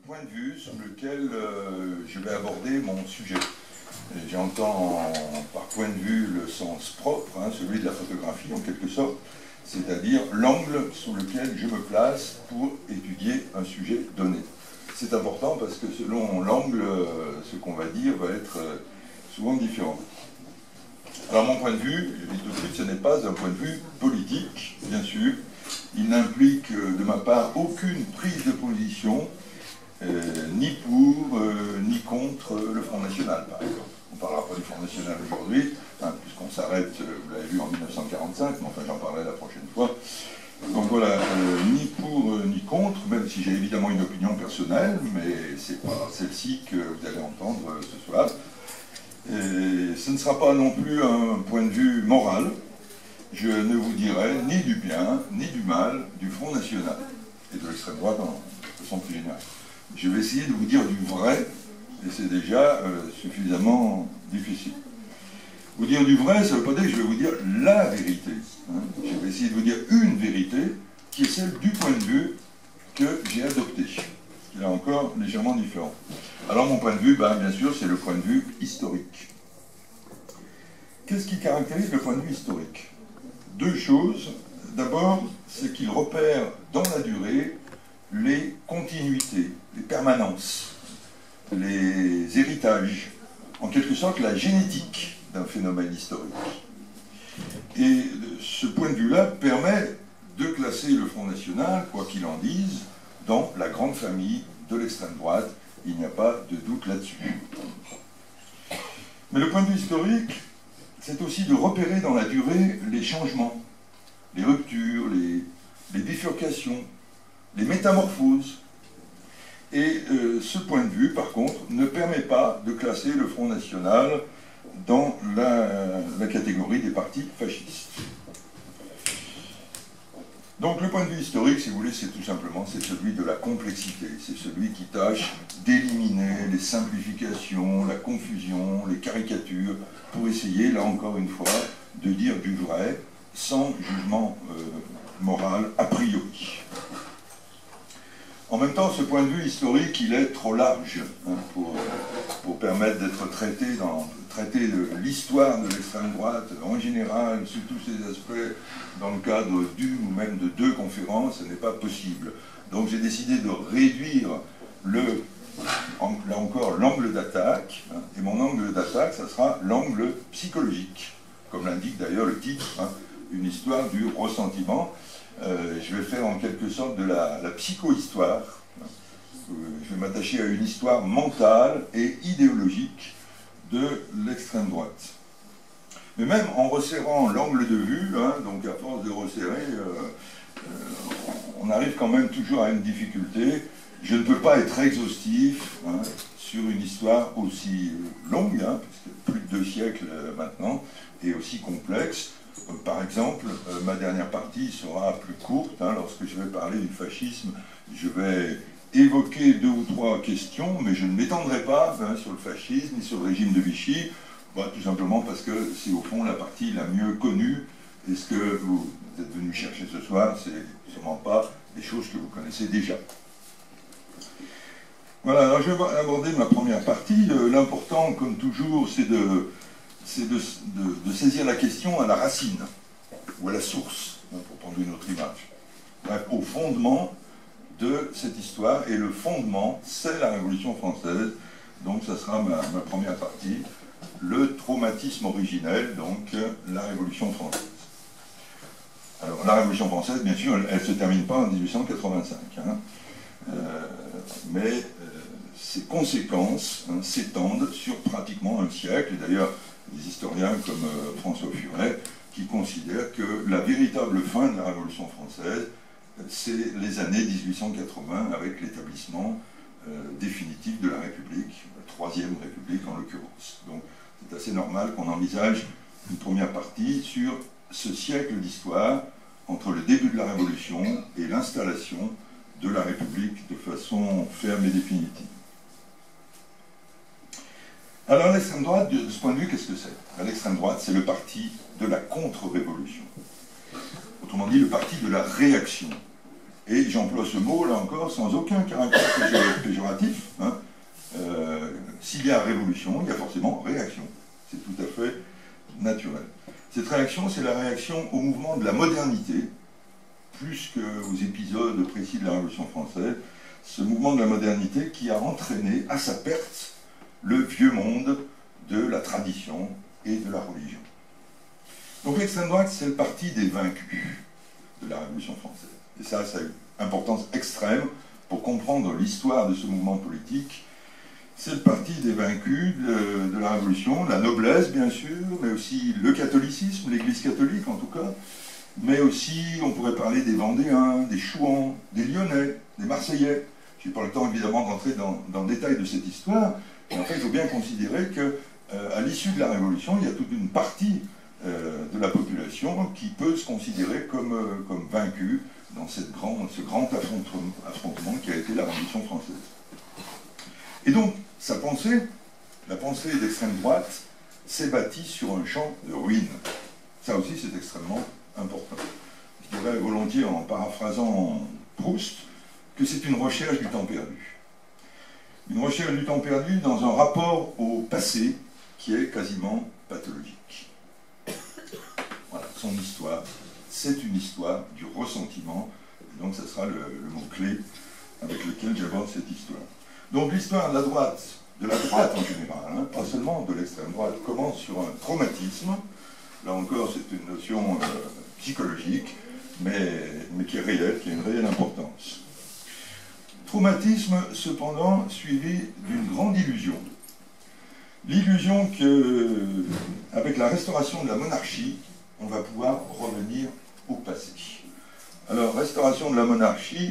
point de vue sur lequel je vais aborder mon sujet. J'entends par point de vue le sens propre, celui de la photographie en quelque sorte, c'est-à-dire l'angle sous lequel je me place pour étudier un sujet donné. C'est important parce que selon l'angle, ce qu'on va dire va être souvent différent. Alors mon point de vue, je dis tout de suite, ce n'est pas un point de vue politique, bien sûr. Il n'implique de ma part aucune prise de position, ni pour, ni contre le Front National, par exemple. On ne parlera pas du Front National aujourd'hui, puisqu'on s'arrête, vous l'avez vu, en 1945, mais enfin j'en parlerai la prochaine fois. Donc voilà, ni pour ni contre, même si j'ai évidemment une opinion personnelle, mais ce n'est pas celle-ci que vous allez entendre ce soir. Et ce ne sera pas non plus un point de vue moral. Je ne vous dirai ni du bien, ni du mal du Front National, et de l'extrême droite de façon plus générale. Je vais essayer de vous dire du vrai, et c'est déjà suffisamment difficile. Vous dire du vrai, ça ne veut pas dire que je vais vous dire la vérité. Je vais essayer de vous dire une vérité qui est celle du point de vue que j'ai adopté, qui est encore légèrement différent. Alors mon point de vue, bien sûr, c'est le point de vue historique. Qu'est-ce qui caractérise le point de vue historique? Deux choses. D'abord, c'est qu'il repère dans la durée les continuités, les permanences, les héritages, en quelque sorte la génétique d'un phénomène historique. Et ce point de vue-là permet de classer le Front National, quoi qu'il en dise, dans la grande famille de l'extrême droite. Il n'y a pas de doute là-dessus. Mais le point de vue historique, c'est aussi de repérer dans la durée les changements, les ruptures, les bifurcations, les métamorphoses. Et ce point de vue, par contre, ne permet pas de classer le Front National dans la catégorie des partis fascistes. Donc le point de vue historique, si vous voulez, c'est tout simplement celui de la complexité, c'est celui qui tâche d'éliminer les simplifications, la confusion, les caricatures, pour essayer, là encore une fois, de dire du vrai, sans jugement moral a priori. En même temps, ce point de vue historique, il est trop large pour permettre d'être traité de l'histoire de l'extrême droite en général, sous tous ses aspects, dans le cadre d'une ou même de deux conférences, ce n'est pas possible. Donc j'ai décidé de réduire là encore l'angle d'attaque, et mon angle d'attaque, ça sera l'angle psychologique, comme l'indique d'ailleurs le titre, une histoire du ressentiment. Je vais faire en quelque sorte de la psychohistoire. Je vais m'attacher à une histoire mentale et idéologique de l'extrême droite. Mais même en resserrant l'angle de vue, donc à force de resserrer, on arrive quand même toujours à une difficulté. Je ne peux pas être exhaustif sur une histoire aussi longue, puisque plus de 2 siècles maintenant, et aussi complexe. Par exemple, ma dernière partie sera plus courte. Lorsque je vais parler du fascisme, je vais évoquer 2 ou 3 questions, mais je ne m'étendrai pas sur le fascisme ni sur le régime de Vichy, tout simplement parce que c'est au fond la partie la mieux connue, et ce que vous êtes venu chercher ce soir, c'est sûrement pas des choses que vous connaissez déjà. Voilà, alors je vais aborder ma première partie. L'important, comme toujours, c'est de saisir la question à la racine, ou à la source, pour prendre une autre image. Bref, au fondement de cette histoire, et le fondement, c'est la Révolution française, donc ça sera ma première partie, le traumatisme originel, donc la Révolution française. Alors, la Révolution française, bien sûr, elle ne se termine pas en 1885, mais ses conséquences s'étendent sur pratiquement un siècle, et d'ailleurs, des historiens comme François Furet, qui considèrent que la véritable fin de la Révolution française, c'est les années 1880, avec l'établissement définitif de la République, la Troisième République en l'occurrence. Donc c'est assez normal qu'on envisage une première partie sur ce siècle d'histoire entre le début de la Révolution et l'installation de la République de façon ferme et définitive. Alors l'extrême droite, de ce point de vue, qu'est-ce que c'est? L'extrême droite, c'est le parti de la contre-révolution. Autrement dit, le parti de la réaction. Et j'emploie ce mot, là encore, sans aucun caractère péjoratif. Hein. S'il y a révolution, il y a forcément réaction. C'est tout à fait naturel. Cette réaction, c'est la réaction au mouvement de la modernité, plus qu'aux épisodes précis de la Révolution française, ce mouvement de la modernité qui a entraîné à sa perte le vieux monde de la tradition et de la religion. Donc l'extrême droite, c'est le parti des vaincus de la Révolution française. Et ça a une importance extrême pour comprendre l'histoire de ce mouvement politique. C'est le parti des vaincus de la Révolution, la noblesse bien sûr, mais aussi le catholicisme, l'Église catholique en tout cas, mais aussi on pourrait parler des Vendéens, des Chouans, des Lyonnais, des Marseillais. Je n'ai pas le temps évidemment d'entrer dans le détail de cette histoire, mais en fait il faut bien considérer qu'à l'issue de la Révolution, il y a toute une partie de la population qui peut se considérer comme vaincue dans ce grand affrontement qui a été la Révolution française. Et donc, la pensée d'extrême droite s'est bâtie sur un champ de ruines. Ça aussi, c'est extrêmement important. Je dirais volontiers, en paraphrasant Proust, que c'est une recherche du temps perdu. Une recherche du temps perdu dans un rapport au passé qui est quasiment pathologique. Voilà, son histoire, c'est une histoire du ressentiment, et donc ce sera le mot-clé avec lequel j'aborde cette histoire. Donc l'histoire de la droite en général, hein, pas seulement de l'extrême droite, commence sur un traumatisme. Là encore, c'est une notion psychologique, mais qui est réelle, qui a une réelle importance. Traumatisme, cependant, suivi d'une grande illusion. L'illusion qu'avec la restauration de la monarchie, on va pouvoir revenir au passé. Alors, restauration de la monarchie,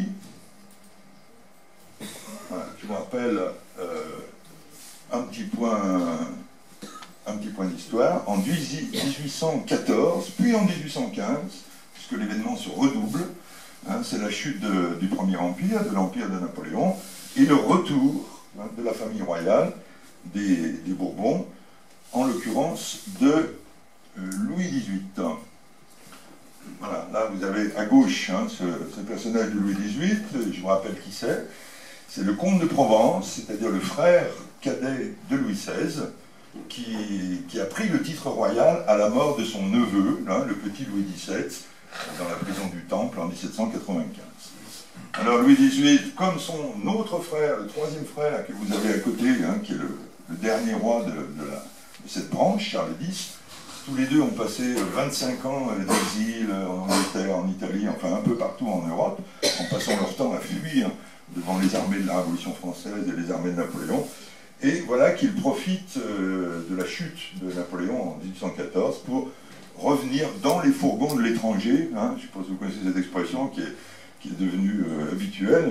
voilà, je vous rappelle un petit point d'histoire. En 1814, puis en 1815, puisque l'événement se redouble, hein, c'est la chute du Premier Empire, de l'Empire de Napoléon, et le retour de la famille royale des Bourbons, en l'occurrence de Louis XVIII. Voilà, là vous avez à gauche hein, ce personnage de Louis XVIII, je vous rappelle qui c'est. C'est le comte de Provence, c'est-à-dire le frère cadet de Louis XVI, qui a pris le titre royal à la mort de son neveu, hein, le petit Louis XVII, dans la prison du Temple en 1795. Alors Louis XVIII, comme son autre frère, le troisième frère que vous avez à côté, hein, qui est le dernier roi de cette branche, Charles X, tous les deux ont passé 25 ans d'exil en Angleterre, en Italie, enfin un peu partout en Europe, en passant leur temps à fuir devant les armées de la Révolution française et les armées de Napoléon. Et voilà qu'ils profitent de la chute de Napoléon en 1814 pour revenir dans les fourgons de l'étranger. Hein, je suppose que vous connaissez cette expression qui est devenue habituelle.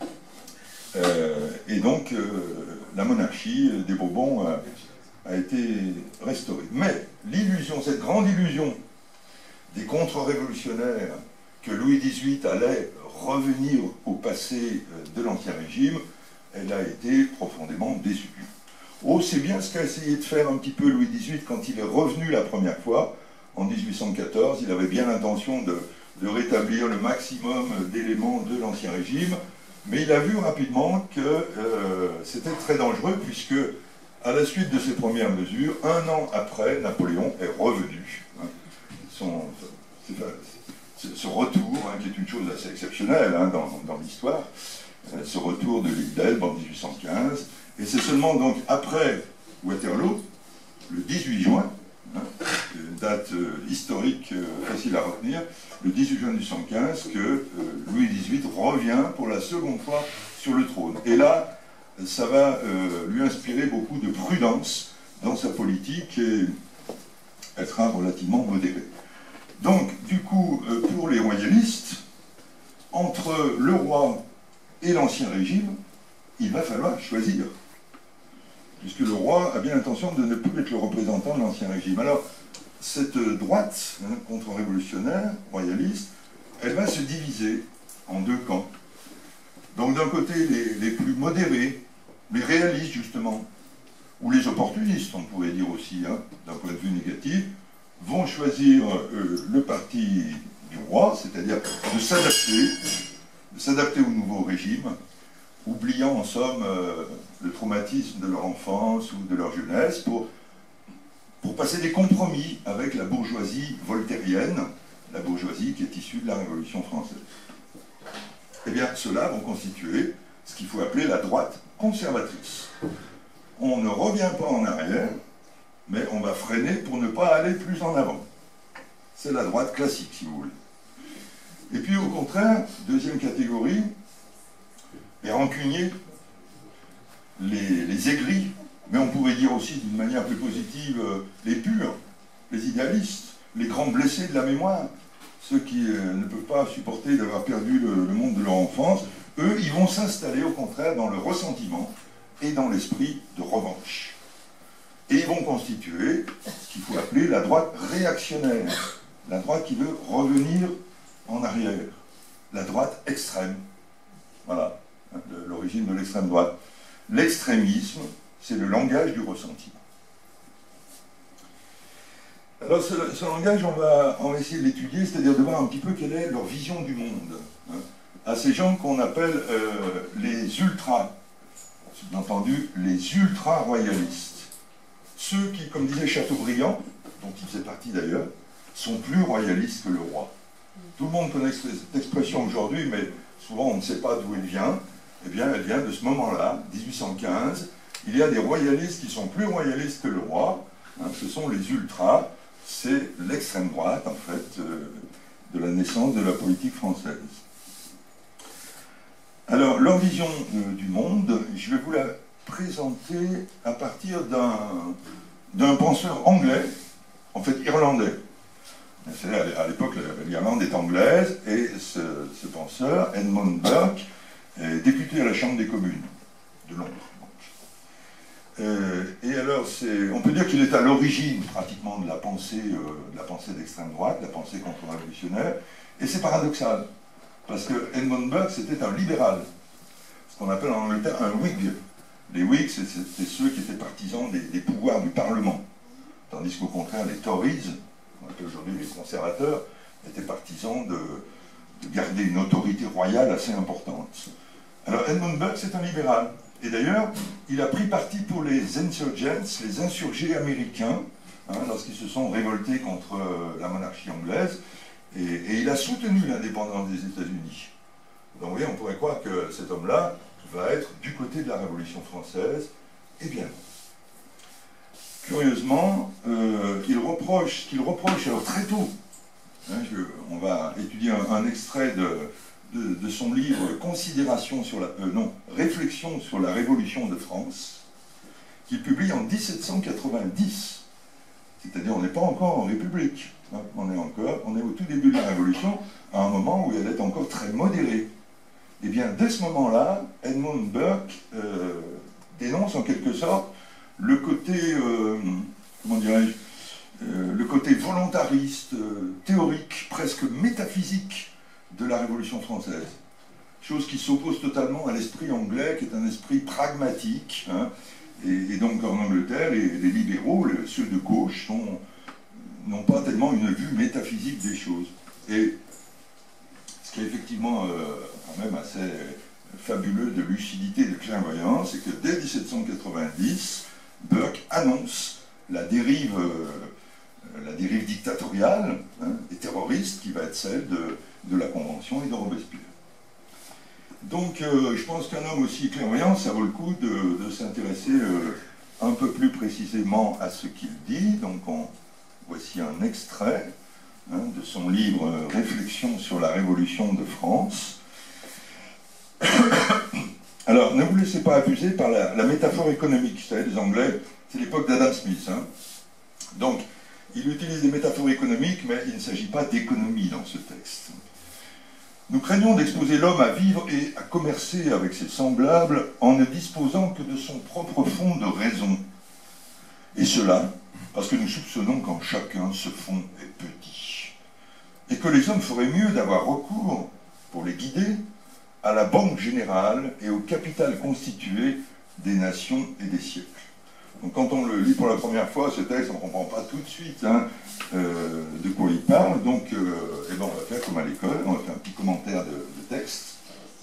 Et donc, la monarchie des Bourbons a été restaurée. Mais l'illusion, cette grande illusion des contre-révolutionnaires que Louis XVIII allait revenir au passé de l'Ancien Régime, elle a été profondément déçue. Oh, c'est bien ce qu'a essayé de faire un petit peu Louis XVIII quand il est revenu la première fois, en 1814. Il avait bien l'intention de rétablir le maximum d'éléments de l'Ancien Régime, mais il a vu rapidement que c'était très dangereux, puisque, à la suite de ses premières mesures, un an après, Napoléon est revenu. Hein, ce retour, hein, qui est une chose assez exceptionnelle hein, dans l'histoire, ce retour de l'île d'Elbe en 1815, et c'est seulement donc après Waterloo, le 18 juin, hein, une date historique facile à retenir, le 18 juin 1815, que Louis XVIII revient pour la seconde fois sur le trône. Et là, ça va lui inspirer beaucoup de prudence dans sa politique, et elle sera relativement modérée. Donc, du coup, pour les royalistes, entre le roi et l'Ancien Régime, il va falloir choisir. Puisque le roi a bien l'intention de ne plus être le représentant de l'Ancien Régime. Alors, cette droite hein, contre-révolutionnaire, royaliste, elle va se diviser en deux camps. Donc, d'un côté, les plus modérés, les réalistes, justement, ou les opportunistes, on pourrait dire aussi, hein, d'un point de vue négatif, vont choisir le parti du roi, c'est-à-dire de s'adapter, de s'adapter au nouveau régime, oubliant en somme le traumatisme de leur enfance ou de leur jeunesse pour passer des compromis avec la bourgeoisie voltairienne, la bourgeoisie qui est issue de la Révolution française. Eh bien, ceux-là vont constituer ce qu'il faut appeler la droite conservatrice. On ne revient pas en arrière, mais on va freiner pour ne pas aller plus en avant. C'est la droite classique, si vous voulez. Et puis, au contraire, deuxième catégorie, les rancuniers, les aigris, mais on pourrait dire aussi d'une manière plus positive les purs, les idéalistes, les grands blessés de la mémoire, ceux qui ne peuvent pas supporter d'avoir perdu le monde de leur enfance. Eux, ils vont s'installer au contraire dans le ressentiment et dans l'esprit de revanche. Et ils vont constituer ce qu'il faut appeler la droite réactionnaire, la droite qui veut revenir en arrière, la droite extrême. Voilà, l'origine de l'extrême droite. L'extrémisme, c'est le langage du ressentiment. Alors ce langage, on va essayer de l'étudier, c'est-à-dire de voir un petit peu quelle est leur vision du monde. À ces gens qu'on appelle les ultras, sous-entendu les ultra-royalistes. Ceux qui, comme disait Chateaubriand, dont il faisait partie d'ailleurs, sont plus royalistes que le roi. Tout le monde connaît cette expression aujourd'hui, mais souvent on ne sait pas d'où elle vient. Eh bien, elle vient de ce moment-là, 1815. Il y a des royalistes qui sont plus royalistes que le roi. Ce sont les ultras. C'est l'extrême droite, en fait, de la naissance de la politique française. Alors, leur vision du monde, je vais vous la présenter à partir d'un penseur anglais, en fait irlandais. À l'époque, l'Irlande est anglaise, et ce penseur, Edmund Burke, est député à la Chambre des communes de Londres. Et alors, on peut dire qu'il est à l'origine pratiquement de la pensée d'extrême droite, de la pensée contre-révolutionnaire, et c'est paradoxal, parce que Edmund Burke, c'était un libéral, ce qu'on appelle en Angleterre un Whig. Les Whigs, c'était ceux qui étaient partisans des pouvoirs du Parlement, tandis qu'au contraire, les Tories, qu'on appelle aujourd'hui les conservateurs, étaient partisans de garder une autorité royale assez importante. Alors Edmund Burke, c'est un libéral. Et d'ailleurs, il a pris parti pour les insurgents, les insurgés américains, lorsqu'ils se sont révoltés contre la monarchie anglaise, et il a soutenu l'indépendance des États-Unis. Donc vous voyez, on pourrait croire que cet homme-là va être du côté de la Révolution française. Eh bien, curieusement, il reproche, alors très tôt, on va étudier un extrait de son livre Réflexion sur la Révolution de France, qu'il publie en 1790. C'est-à-dire, on n'est pas encore en République. On est au tout début de la Révolution, à un moment où elle est encore très modérée. Et bien, dès ce moment-là, Edmund Burke dénonce en quelque sorte le côté, comment dirais-je, le côté volontariste, théorique, presque métaphysique de la Révolution française. Chose qui s'oppose totalement à l'esprit anglais, qui est un esprit pragmatique. Et donc en Angleterre, les libéraux, ceux de gauche, n'ont pas tellement une vue métaphysique des choses. Et ce qui est effectivement quand même assez fabuleux de lucidité et de clairvoyance, c'est que dès 1790, Burke annonce la dérive dictatoriale et terroriste qui va être celle de la Convention et de Robespierre. Donc je pense qu'un homme aussi clairvoyant, ça vaut le coup de s'intéresser un peu plus précisément à ce qu'il dit. Donc voici un extrait de son livre « Réflexion sur la Révolution de France ». Alors, ne vous laissez pas abuser par la métaphore économique. Vous savez, les Anglais, c'est l'époque d'Adam Smith. Donc, il utilise des métaphores économiques, mais il ne s'agit pas d'économie dans ce texte. Nous craignons d'exposer l'homme à vivre et à commercer avec ses semblables en ne disposant que de son propre fond de raison. Et cela, parce que nous soupçonnons qu'en chacun ce fond est petit. Et que les hommes feraient mieux d'avoir recours, pour les guider, à la banque générale et au capital constitué des nations et des siècles. Donc quand on le lit pour la première fois, ce texte, on ne comprend pas tout de suite de quoi il parle. Donc on va faire comme à l'école, on va faire un petit commentaire de texte.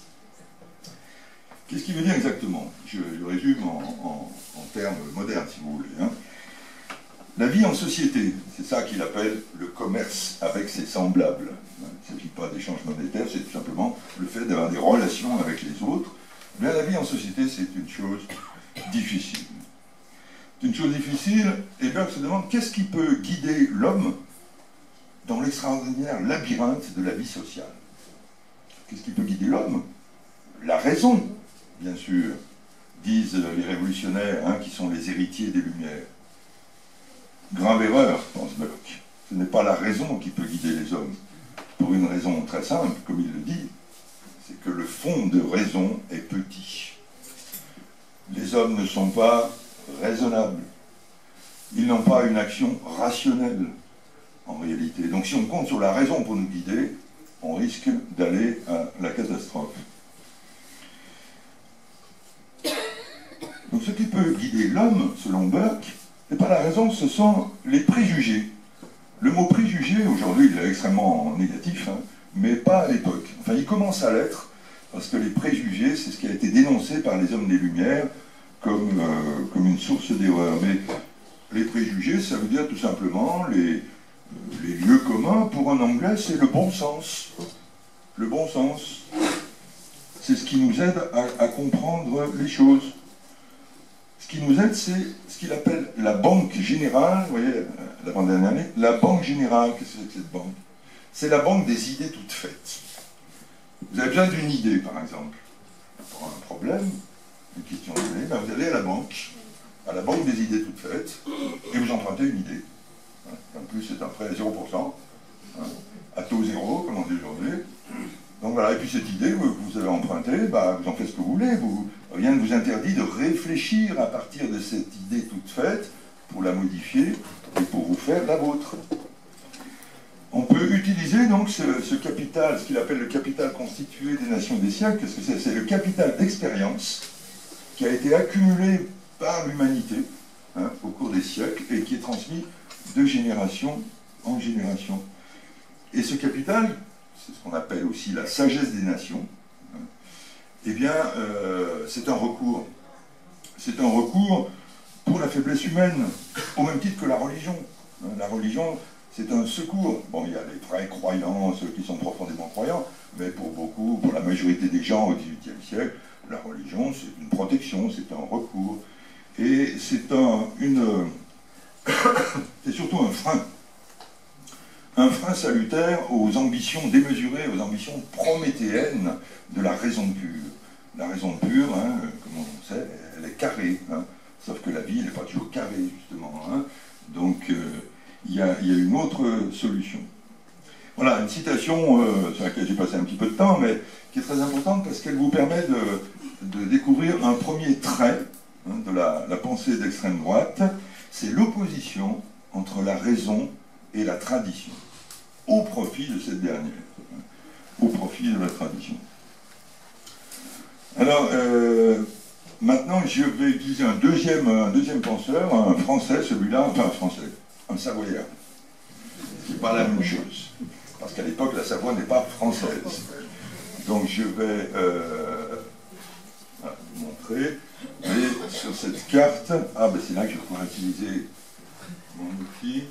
Qu'est-ce qu'il veut dire exactement? Je résume en termes modernes, si vous voulez. Hein. La vie en société, c'est ça qu'il appelle le commerce avec ses semblables. Il ne s'agit pas d'échange monétaire, c'est tout simplement le fait d'avoir des relations avec les autres. Mais la vie en société, c'est une chose difficile. C'est une chose difficile, et bien on se demande qu'est-ce qui peut guider l'homme dans l'extraordinaire labyrinthe de la vie sociale. Qu'est-ce qui peut guider l'homme? La raison, bien sûr, disent les révolutionnaires, hein, qui sont les héritiers des Lumières. Grave erreur, pense Burke. Ce n'est pas la raison qui peut guider les hommes. Pour une raison très simple, comme il le dit, c'est que le fond de raison est petit. Les hommes ne sont pas raisonnables. Ils n'ont pas une action rationnelle, en réalité. Donc si on compte sur la raison pour nous guider, on risque d'aller à la catastrophe. Donc ce qui peut guider l'homme, selon Burke, ce n'est pas la raison, ce sont les préjugés. Le mot préjugé, aujourd'hui, il est extrêmement négatif, hein, mais pas à l'époque. Enfin, il commence à l'être, parce que les préjugés, c'est ce qui a été dénoncé par les hommes des Lumières comme une source d'erreur. Mais les préjugés, ça veut dire tout simplement les lieux communs. Pour un Anglais, c'est le bon sens. Le bon sens, c'est ce qui nous aide à comprendre les choses. Ce qui nous aide, c'est ce qu'il appelle la banque générale. Vous voyez, l'avant-dernière année, la banque générale, qu'est-ce que c'est que cette banque? C'est la banque des idées toutes faites. Vous avez besoin d'une idée, par exemple. Pour un problème, une question donnée, ben vous allez à la banque des idées toutes faites, et vous empruntez une idée. En plus, c'est un prêt à 0%, hein, à taux zéro, comme on dit aujourd'hui. Donc voilà, et puis cette idée que vous avez empruntée, bah, vous en faites ce que vous voulez, rien ne vous interdit de réfléchir à partir de cette idée toute faite pour la modifier et pour vous faire la vôtre. On peut utiliser donc ce capital, ce qu'il appelle le capital constitué des nations des siècles. Qu'est-ce que c'est? C'est le capital d'expérience qui a été accumulé par l'humanité, hein, au cours des siècles et qui est transmis de génération en génération. Et ce capital, c'est ce qu'on appelle aussi la sagesse des nations, hein, eh bien, c'est un recours. C'est un recours pour la faiblesse humaine, au même titre que la religion. La religion, c'est un secours. Bon, il y a les vrais croyants, ceux qui sont profondément croyants, mais pour beaucoup, pour la majorité des gens au XVIIIe siècle, la religion, c'est une protection, c'est un recours. Et c'est c'est surtout un frein. Un frein salutaire aux ambitions démesurées, aux ambitions prométhéennes de la raison pure. La raison pure, hein, comme on sait, elle est carrée. Hein, sauf que la vie, elle n'est pas toujours carrée, justement. Hein. Donc, il y a une autre solution. Voilà, une citation sur laquelle j'ai passé un petit peu de temps, mais qui est très importante parce qu'elle vous permet de découvrir un premier trait, hein, de la pensée d'extrême droite. C'est l'opposition entre la raison et la tradition, au profit de cette dernière, hein, au profit de la tradition. Alors, maintenant, je vais utiliser un deuxième penseur, un français, celui-là, enfin un français, un savoyard. C'est pas la même chose, parce qu'à l'époque, la Savoie n'est pas française. Donc, je vais vous montrer, et sur cette carte, ah ben c'est là que je vais pouvoir utiliser mon outil.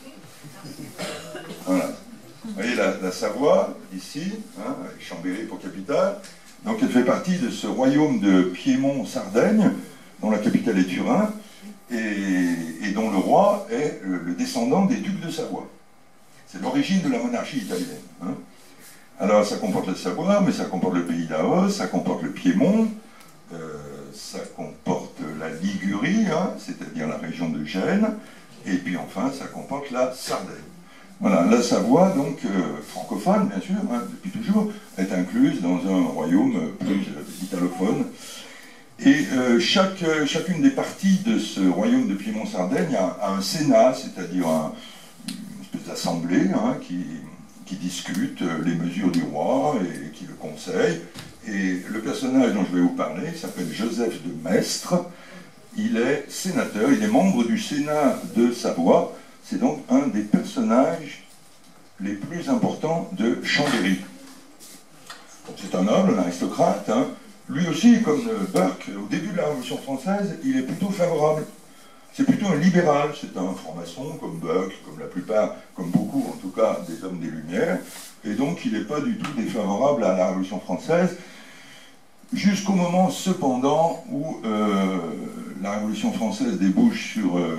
Voilà. Vous voyez la Savoie, ici, hein, avec Chambéry pour capitale. Donc elle fait partie de ce royaume de Piémont-Sardaigne, dont la capitale est Turin, et dont le roi est le descendant des ducs de Savoie. C'est l'origine de la monarchie italienne. Hein. Alors ça comporte la Savoie, mais ça comporte le pays d'Aos, ça comporte le Piémont, ça comporte la Ligurie, hein, c'est-à-dire la région de Gênes, et puis enfin ça comporte la Sardaigne. Voilà, la Savoie, donc francophone, bien sûr, hein, depuis toujours, est incluse dans un royaume plus italophone. Et chacune des parties de ce royaume de Piémont-Sardaigne a un sénat, c'est-à-dire une espèce d'assemblée, hein, qui discute les mesures du roi et qui le conseille. Et le personnage dont je vais vous parler s'appelle Joseph de Maistre. Il est sénateur, il est membre du Sénat de Savoie. C'est donc un des personnages les plus importants de Chambéry. C'est un noble, un aristocrate. Hein. lui aussi, comme Burke, au début de la Révolution française, il est plutôt favorable. C'est plutôt un libéral, c'est un franc-maçon, comme Burke, comme la plupart, comme beaucoup en tout cas, des hommes des Lumières, et donc il n'est pas du tout défavorable à la Révolution française, jusqu'au moment cependant où la Révolution française débouche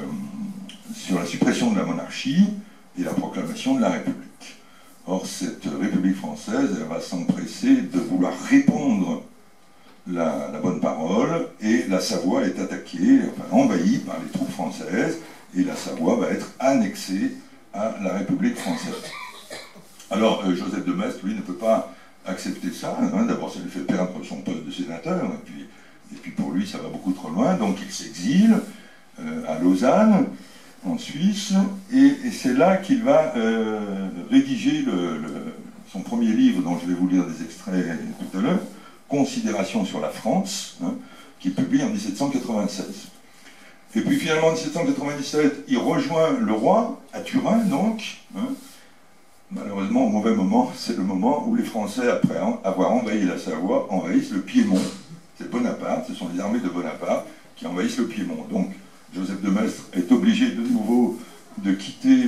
sur la suppression de la monarchie et la proclamation de la République. Or, cette République française, elle va s'empresser de vouloir répondre la bonne parole, et la Savoie est attaquée, enfin envahie par les troupes françaises, et la Savoie va être annexée à la République française. Alors, Joseph de Maistre, lui, ne peut pas accepter ça. Hein. D'abord, ça lui fait perdre son poste de sénateur, et puis pour lui, ça va beaucoup trop loin, donc il s'exile à Lausanne, en Suisse, et c'est là qu'il va rédiger son premier livre, dont je vais vous lire des extraits tout à l'heure, Considérations sur la France, hein, qui est publié en 1796. Et puis finalement, en 1797, il rejoint le roi, à Turin, donc. Hein. Malheureusement, au mauvais moment, c'est le moment où les Français, après avoir envahi la Savoie, envahissent le Piémont. C'est Bonaparte, ce sont les armées de Bonaparte qui envahissent le Piémont. Donc, Joseph de Maistre est obligé de nouveau de quitter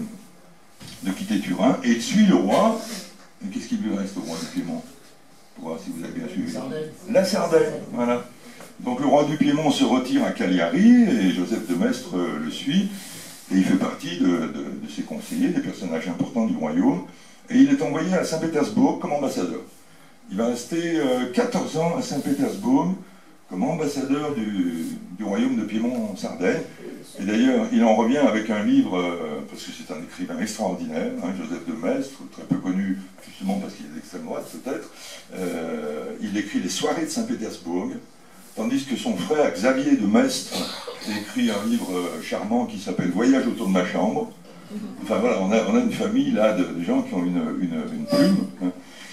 Turin, et il suit le roi. Et qu'est-ce qu'il lui reste au roi du Piémont? Pour voir si vous avez bien suivi. La Sardaigne, voilà. Donc le roi du Piémont se retire à Cagliari, et Joseph de Maistre le suit, et il fait partie de ses conseillers, des personnages importants du royaume, et il est envoyé à Saint-Pétersbourg comme ambassadeur. Il va rester 14 ans à Saint-Pétersbourg comme ambassadeur du royaume de Piémont-Sardaigne. Et d'ailleurs, il en revient avec un livre, parce que c'est un écrivain extraordinaire, hein, Joseph de Maistre, très peu connu justement parce qu'il est d'extrême droite peut-être. Il écrit Les Soirées de Saint-Pétersbourg, tandis que son frère Xavier de Maistre écrit un livre charmant qui s'appelle Voyage autour de ma chambre. Enfin voilà, on a une famille là de gens qui ont une plume. Hein.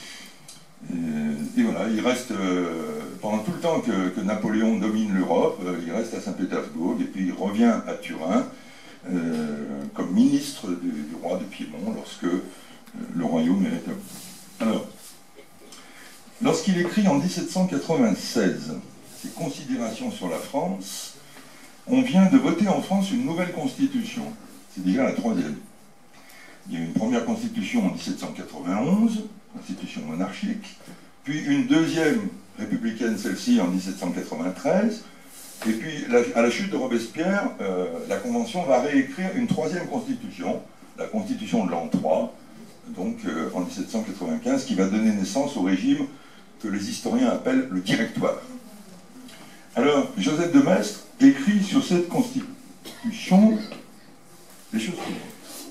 Et voilà, il reste, pendant tout le temps que Napoléon domine l'Europe, il reste à Saint-Pétersbourg, et puis il revient à Turin comme ministre du roi de Piémont lorsque le royaume est établi. Alors, lorsqu'il écrit en 1796 ses considérations sur la France, on vient de voter en France une nouvelle constitution. C'est déjà la troisième. Il y a eu une première constitution en 1791, constitution monarchique, puis une deuxième républicaine, celle-ci, en 1793, et puis à la chute de Robespierre, la Convention va réécrire une troisième constitution, la constitution de l'an 3, donc en 1795, qui va donner naissance au régime que les historiens appellent le Directoire. Alors, Joseph de Maistre écrit sur cette constitution les choses suivantes.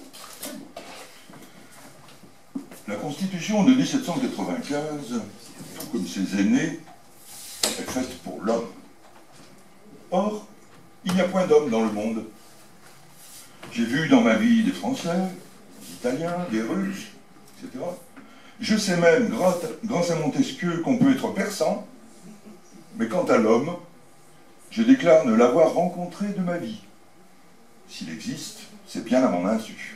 La Constitution de 1795, tout comme ses aînés, est faite pour l'homme. Or, il n'y a point d'homme dans le monde. J'ai vu dans ma vie des Français, des Italiens, des Russes, etc. Je sais même, grâce à Montesquieu, qu'on peut être persan, mais quant à l'homme, je déclare ne l'avoir rencontré de ma vie. S'il existe, c'est bien à mon insu.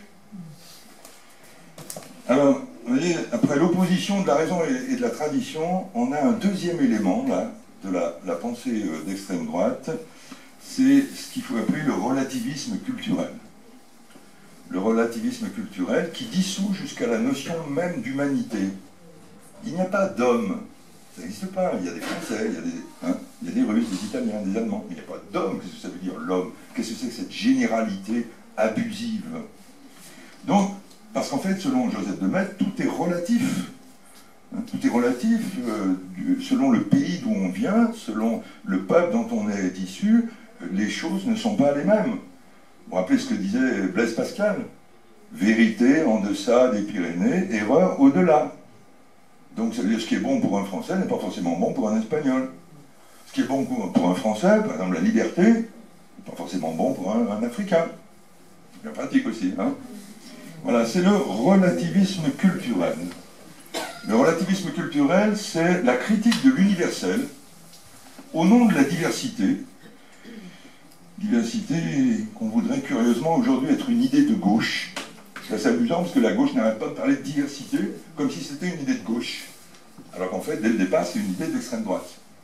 Alors, vous voyez, après l'opposition de la raison et de la tradition, on a un deuxième élément là, de la pensée d'extrême droite, c'est ce qu'il faut appeler le relativisme culturel. Le relativisme culturel qui dissout jusqu'à la notion même d'humanité. Il n'y a pas d'homme, ça n'existe pas. Il y a des Français, il y a des Russes, des Italiens, des Allemands, mais il n'y a pas d'homme. Qu'est-ce que ça veut dire l'homme? Qu'est-ce que c'est que cette généralité abusive? Donc, parce qu'en fait, selon Joseph de Maistre, tout est relatif. Tout est relatif selon le pays d'où on vient, selon le peuple dont on est issu, les choses ne sont pas les mêmes. Vous vous rappelez ce que disait Blaise Pascal? Vérité en deçà des Pyrénées, erreur au-delà. Donc ça veut dire ce qui est bon pour un Français n'est pas forcément bon pour un Espagnol. Ce qui est bon pour un Français, par exemple la liberté, n'est pas forcément bon pour un Africain. C'est bien pratique aussi. Hein. Voilà, c'est le relativisme culturel. Le relativisme culturel, c'est la critique de l'universel au nom de la diversité. Diversité qu'on voudrait curieusement aujourd'hui être une idée de gauche. C'est assez amusant parce que la gauche n'arrête pas de parler de diversité comme si c'était une idée de gauche. Alors qu'en fait, dès le départ, c'est une idée d'extrême droite.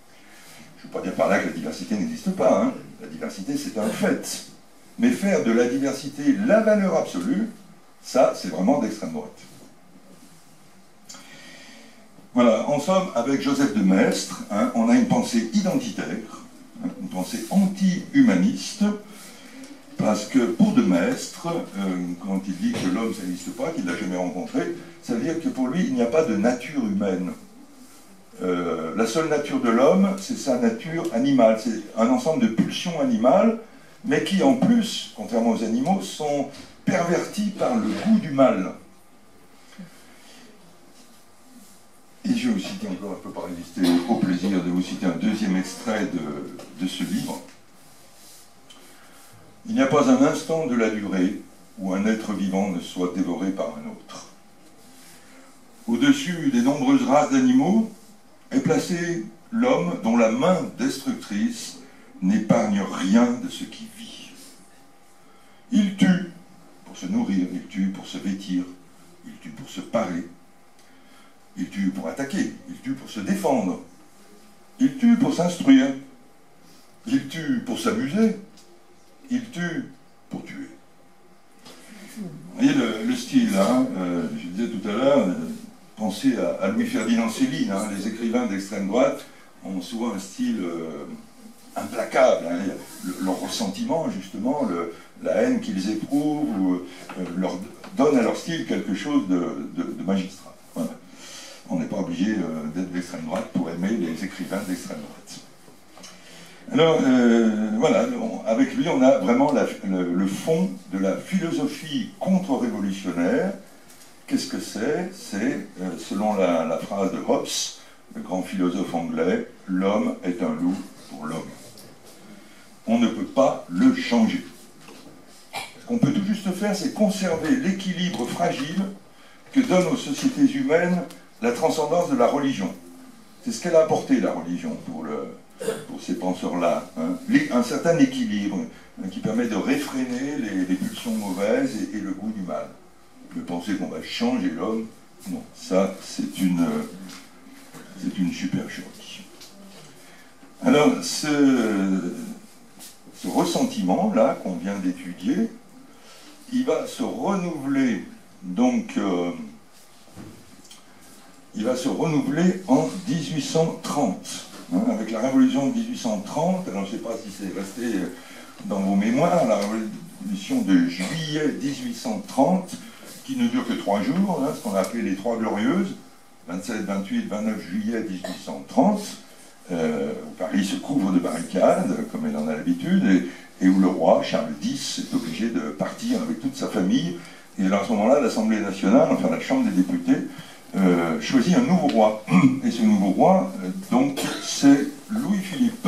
Je ne veux pas dire par là que la diversité n'existe pas, hein. La diversité c'est un fait. Mais faire de la diversité la valeur absolue, ça c'est vraiment d'extrême droite. Voilà, en somme, avec Joseph de Maistre, hein, on a une pensée identitaire, hein, une pensée anti-humaniste, parce que pour de Maistre, quand il dit que l'homme ça n'existe pas, qu'il ne l'a jamais rencontré, ça veut dire que pour lui il n'y a pas de nature humaine. La seule nature de l'homme, c'est sa nature animale. C'est un ensemble de pulsions animales, mais qui, en plus, contrairement aux animaux, sont perverties par le goût du mal. Et je vais vous citer encore, je ne peux pas résister au plaisir de vous citer un deuxième extrait de ce livre. Il n'y a pas un instant de la durée où un être vivant ne soit dévoré par un autre. Au-dessus des nombreuses races d'animaux, est placé l'homme dont la main destructrice n'épargne rien de ce qui vit. Il tue pour se nourrir, il tue pour se vêtir, il tue pour se parer, il tue pour attaquer, il tue pour se défendre, il tue pour s'instruire, il tue pour s'amuser, il tue pour tuer. Vous voyez le style, hein, je disais tout à l'heure, pensez à Louis-Ferdinand Céline, hein, les écrivains d'extrême droite ont souvent un style implacable, hein, leur ressentiment justement, la haine qu'ils éprouvent, leur donne à leur style quelque chose de magistral. Voilà. On n'est pas obligé d'être d'extrême droite pour aimer les écrivains d'extrême droite. Alors, voilà, avec lui, on a vraiment le fond de la philosophie contre-révolutionnaire. Qu'est-ce que c'est? C'est, selon la phrase de Hobbes, le grand philosophe anglais, l'homme est un loup pour l'homme. On ne peut pas le changer. Ce qu'on peut tout juste faire, c'est conserver l'équilibre fragile que donne aux sociétés humaines la transcendance de la religion. C'est ce qu'elle a apporté, la religion, pour ces penseurs-là. Hein. Un certain équilibre qui permet de réfréner les pulsions mauvaises et le goût du mal. De penser qu'on va changer l'homme, non, ça c'est une supercherie. Alors, ce ressentiment-là qu'on vient d'étudier, il va se renouveler, donc, il va se renouveler en 1830, hein, avec la révolution de 1830. Alors, je ne sais pas si c'est resté dans vos mémoires, la révolution de juillet 1830, qui ne dure que 3 jours, hein, ce qu'on a appelé les Trois Glorieuses, 27, 28, 29 juillet 1830, où Paris se couvre de barricades, comme elle en a l'habitude, et où le roi, Charles X, est obligé de partir avec toute sa famille. Et alors à ce moment-là, l'Assemblée nationale, enfin la Chambre des députés, choisit un nouveau roi. Et ce nouveau roi, donc, c'est Louis-Philippe.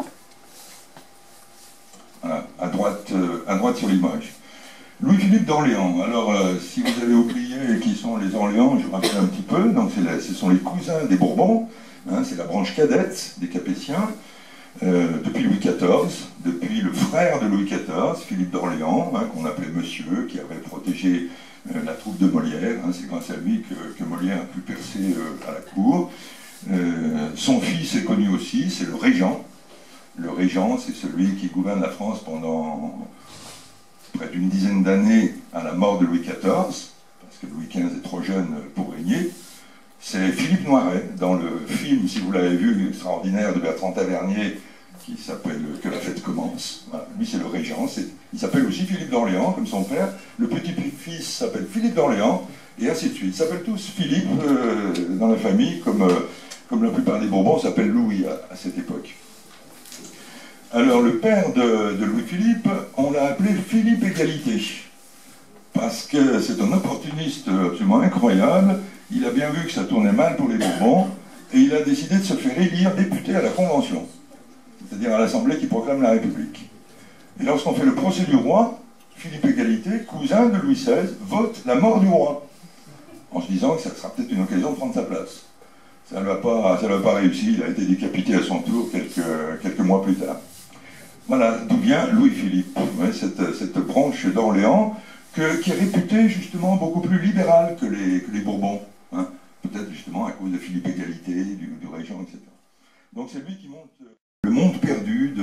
Voilà, à droite sur l'image. Louis-Philippe d'Orléans. Alors, si vous avez oublié qui sont les Orléans, je vous rappelle un petit peu. Donc, ce sont les cousins des Bourbons. Hein, c'est la branche cadette des Capétiens. Depuis Louis XIV, depuis le frère de Louis XIV, Philippe d'Orléans, hein, qu'on appelait Monsieur, qui avait protégé la troupe de Molière. Hein, c'est grâce à lui que Molière a pu percer à la cour. Son fils est connu aussi, c'est le régent. Le régent, c'est celui qui gouverne la France pendant près d'une dizaine d'années à la mort de Louis XIV, parce que Louis XV est trop jeune pour régner. C'est Philippe Noiret, dans le film, si vous l'avez vu, extraordinaire de Bertrand Tavernier, qui s'appelle « Que la fête commence ». Voilà. Lui, c'est le régent. Il s'appelle aussi Philippe d'Orléans, comme son père. Le petit-fils s'appelle Philippe d'Orléans, et ainsi de suite. Ils s'appellent tous Philippe dans la famille, comme la plupart des Bourbons s'appellent Louis à cette époque. Alors, le père de Louis-Philippe, on l'a appelé Philippe Égalité, parce que c'est un opportuniste absolument incroyable. Il a bien vu que ça tournait mal pour les Bourbons, et il a décidé de se faire élire député à la Convention, c'est-à-dire à l'Assemblée qui proclame la République. Et lorsqu'on fait le procès du roi, Philippe Égalité, cousin de Louis XVI, vote la mort du roi, en se disant que ça sera peut-être une occasion de prendre sa place. Ça ne l'a pas réussi, il a été décapité à son tour quelques mois plus tard. Voilà d'où vient Louis-Philippe, ouais, cette branche d'Orléans, qui est réputée justement beaucoup plus libérale que les Bourbons. Hein, peut-être justement à cause de Philippe Égalité, du régent, etc. Donc c'est lui qui monte... le monde perdu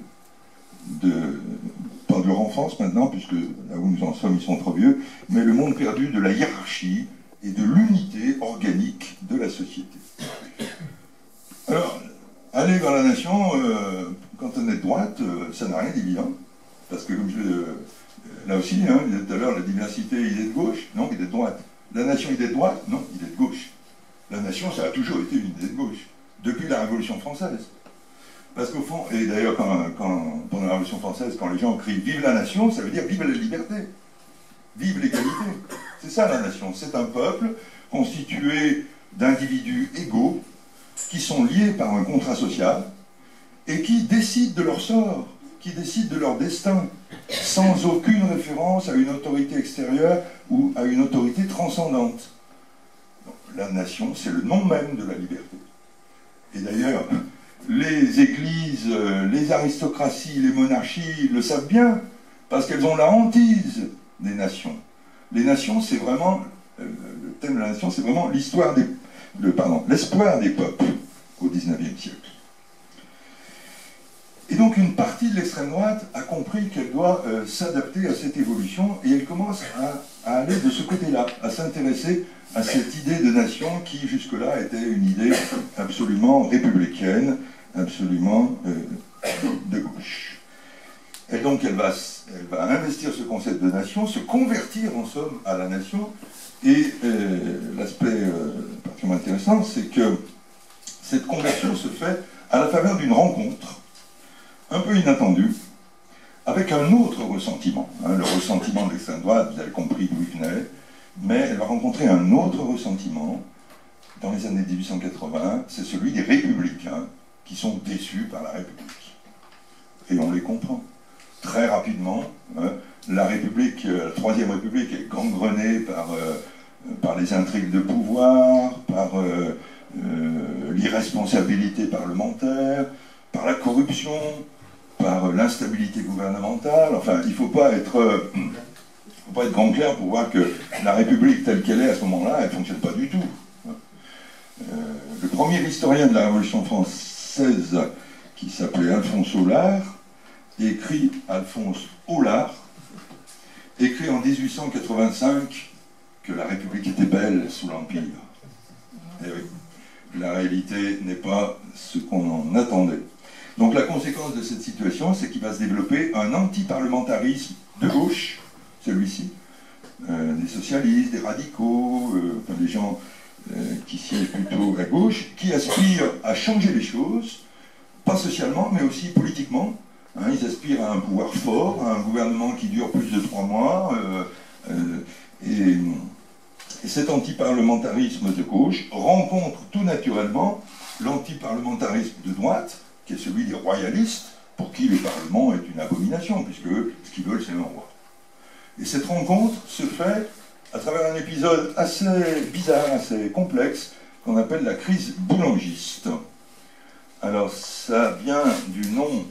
pas de leur enfance maintenant, puisque là où nous en sommes, ils sont trop vieux, mais le monde perdu de la hiérarchie et de l'unité organique de la société. Alors, aller vers la nation, quand on est de droite, ça n'a rien d'évident, parce que comme là aussi, hein, je disais tout à l'heure, la diversité, il est de gauche, non, il est de droite. La nation, il est de droite, non, il est de gauche. La nation, ça a toujours été une idée de gauche, depuis la Révolution française. Parce qu'au fond, et d'ailleurs, pendant la Révolution française, quand les gens crient « Vive la nation », ça veut dire « Vive la liberté », « Vive l'égalité ». C'est ça la nation, c'est un peuple constitué d'individus égaux qui sont liés par un contrat social et qui décident de leur sort, qui décident de leur destin, sans aucune référence à une autorité extérieure ou à une autorité transcendante. Donc, la nation, c'est le nom même de la liberté. Et d'ailleurs, les églises, les aristocraties, les monarchies le savent bien, parce qu'elles ont la hantise des nations. Les nations, c'est vraiment, le thème de la nation, c'est vraiment l'espoir des peuples au XIXe siècle. Et donc une partie de l'extrême droite a compris qu'elle doit s'adapter à cette évolution, et elle commence à aller de ce côté-là, à s'intéresser à cette idée de nation qui jusque-là était une idée absolument républicaine, absolument de gauche. Et donc elle va investir ce concept de nation, se convertir en somme à la nation, et l'aspect particulièrement intéressant, c'est que cette conversion se fait à la faveur d'une rencontre un peu inattendue, avec un autre ressentiment. Hein, le ressentiment de l'extrême droite, vous avez compris d'où il venait, mais elle va rencontrer un autre ressentiment dans les années 1880, c'est celui des républicains qui sont déçus par la République. Et on les comprend. Très rapidement, hein, la République, la Troisième République est gangrenée par les intrigues de pouvoir, par l'irresponsabilité parlementaire, par la corruption, par l'instabilité gouvernementale. Enfin, il ne faut pas être grand clair pour voir que la République telle qu'elle est à ce moment-là, elle ne fonctionne pas du tout. Le premier historien de la Révolution française, qui s'appelait Alphonse Aulard, écrit en 1885 que la République était belle sous l'Empire. Et oui, la réalité n'est pas ce qu'on en attendait. Donc la conséquence de cette situation, c'est qu'il va se développer un antiparlementarisme de gauche, celui-ci, des socialistes, des radicaux, enfin, des gens qui siègent plutôt à gauche, qui aspirent à changer les choses, pas socialement, mais aussi politiquement. Hein, ils aspirent à un pouvoir fort, à un gouvernement qui dure plus de 3 mois, et cet antiparlementarisme de gauche rencontre tout naturellement l'antiparlementarisme de droite, qui est celui des royalistes, pour qui le Parlement est une abomination, puisque ce qu'ils veulent, c'est un roi. Et cette rencontre se fait à travers un épisode assez bizarre, assez complexe, qu'on appelle la crise boulangiste. Alors, ça vient du nom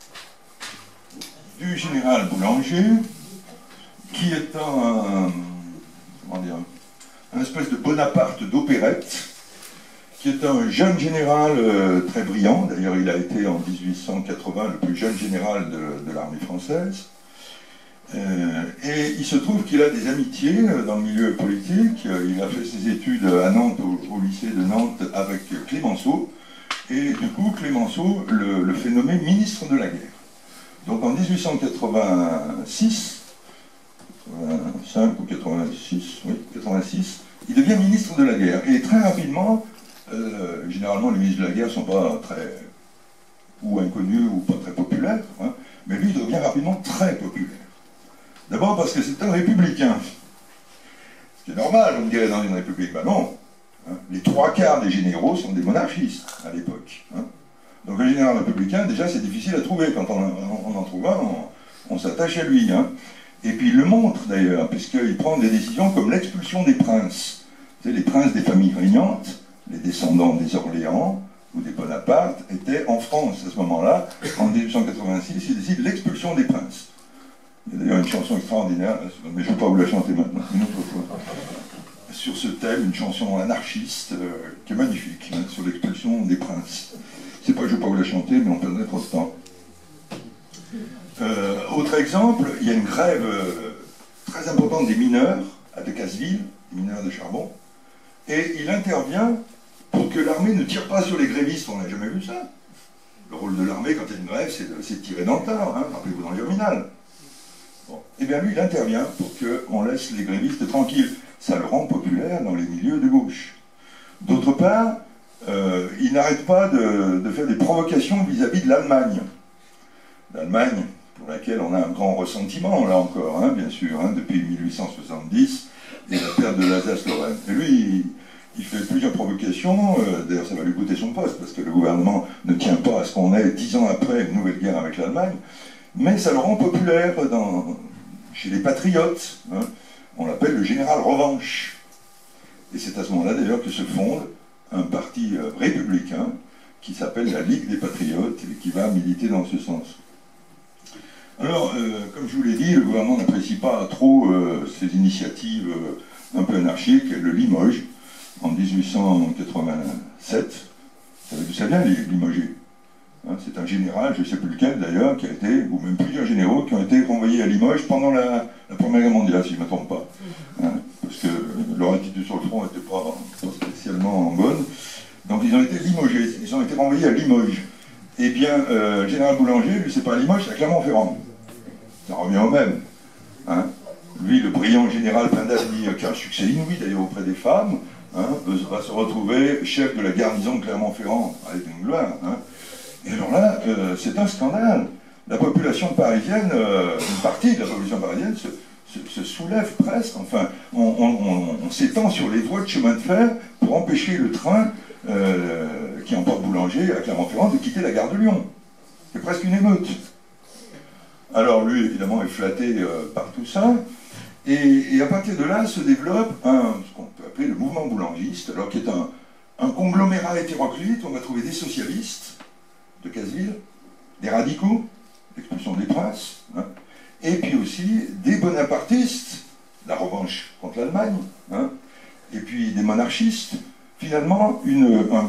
du général Boulanger, qui est un espèce de Bonaparte d'opérette, qui est un jeune général très brillant. D'ailleurs, il a été en 1880 le plus jeune général de l'armée française. Et il se trouve qu'il a des amitiés dans le milieu politique. Il a fait ses études à Nantes, au lycée de Nantes, avec Clémenceau. Et du coup, Clémenceau le fait nommer ministre de la guerre. Donc en 1886, 85 ou 86, oui, 86, il devient ministre de la guerre. Et très rapidement, généralement les ministres de la guerre ne sont pas très ou inconnus ou pas très populaires, hein, mais lui il devient rapidement très populaire. D'abord parce que c'est un républicain. Ce qui est normal, on me dirait, dans une république. Ben non. Hein, les 3/4 des généraux sont des monarchistes à l'époque. Hein. Donc un général républicain, déjà c'est difficile à trouver. Quand on en trouve un, on s'attache à lui. Hein. Et puis il le montre d'ailleurs, puisqu'il prend des décisions comme l'expulsion des princes. Vous savez, les princes des familles régnantes, les descendants des Orléans ou des Bonaparte, étaient en France à ce moment-là. En 1886, il décide l'expulsion des princes. Il y a d'ailleurs une chanson extraordinaire, mais je ne vais pas vous la chanter maintenant, une autre fois, sur ce thème, une chanson anarchiste qui est magnifique, hein, sur l'expulsion des princes. C'est pas que je ne vais pas vous la chanter, mais on perdrait trop de temps. Autre exemple, il y a une grève très importante des mineurs à Decazeville, des mineurs de charbon, et il intervient pour que l'armée ne tire pas sur les grévistes. On n'a jamais vu ça. Le rôle de l'armée, quand il y a une grève, c'est de tirer dans le tas, hein, rappelez-vous dans l'Urminal. Bon. Et bien lui, il intervient pour qu'on laisse les grévistes tranquilles. Ça le rend populaire dans les milieux de gauche. D'autre part, il n'arrête pas de faire des provocations vis-à-vis de l'Allemagne. L'Allemagne, pour laquelle on a un grand ressentiment, là encore, hein, bien sûr, hein, depuis 1870, et la perte de l'Alsace-Lorraine. Et lui, il fait plusieurs provocations, d'ailleurs ça va lui coûter son poste, parce que le gouvernement ne tient pas à ce qu'on ait 10 ans après une nouvelle guerre avec l'Allemagne, mais ça le rend populaire chez les patriotes. Hein. On l'appelle le général Revanche. Et c'est à ce moment-là d'ailleurs que se fonde un parti républicain qui s'appelle la Ligue des Patriotes et qui va militer dans ce sens. Alors, comme je vous l'ai dit, le gouvernement n'apprécie pas trop ces initiatives un peu anarchiques. Le Limoges, en 1887, vous savez d'où ça vient, les limogés? Hein, c'est un général, je ne sais plus lequel d'ailleurs, qui a été, ou même plusieurs généraux, qui ont été renvoyés à Limoges pendant la Première Guerre mondiale, si je ne me trompe pas. Hein, parce que leur attitude sur le front n'était pas spécialement bonne. Donc ils ont été limogés, ils ont été renvoyés à Limoges. Eh bien, le général Boulanger, lui, c'est pas à Limoges, c'est à Clermont-Ferrand. Ça revient au même. Hein. Lui, le brillant général plein d'avenir, qui a un succès inouï d'ailleurs auprès des femmes, hein, va se retrouver chef de la garnison de Clermont-Ferrand, avec une gloire. Hein. Et alors là, c'est un scandale. La population parisienne, une partie de la population parisienne se soulève presque. Enfin, on s'étend sur les voies de chemin de fer pour empêcher le train qui emporte Boulanger à Clermont-Ferrand de quitter la gare de Lyon. C'est presque une émeute. Alors lui, évidemment, est flatté par tout ça. Et à partir de là se développe ce qu'on peut appeler le mouvement boulangiste, alors qui est un conglomérat hétéroclite. On va trouver des socialistes de Decazeville, des radicaux, l'expulsion des princes, hein, et puis aussi des bonapartistes, la revanche contre l'Allemagne, hein, et puis des monarchistes. Finalement, un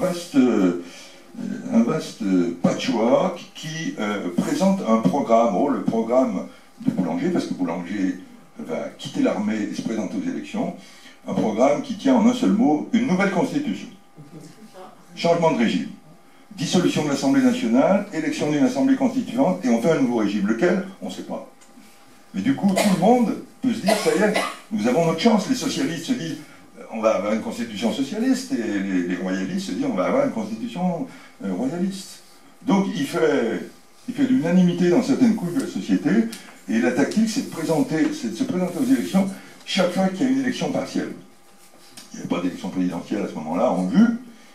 vaste patchwork qui présente un programme, le programme de Boulanger, parce que Boulanger va quitter l'armée et se présenter aux élections, un programme qui tient en un seul mot une nouvelle constitution. Changement de régime. Dissolution de l'Assemblée nationale, élection d'une Assemblée constituante, et on fait un nouveau régime. Lequel? On ne sait pas. Mais du coup, tout le monde peut se dire, ça y est, nous avons notre chance. Les socialistes se disent, on va avoir une constitution socialiste, et les royalistes se disent, on va avoir une constitution royaliste. Donc il fait l'unanimité dans certaines couches de la société, et la tactique, c'est de se présenter aux élections chaque fois qu'il y a une élection partielle. Il n'y a pas d'élection présidentielle à ce moment-là, en vue.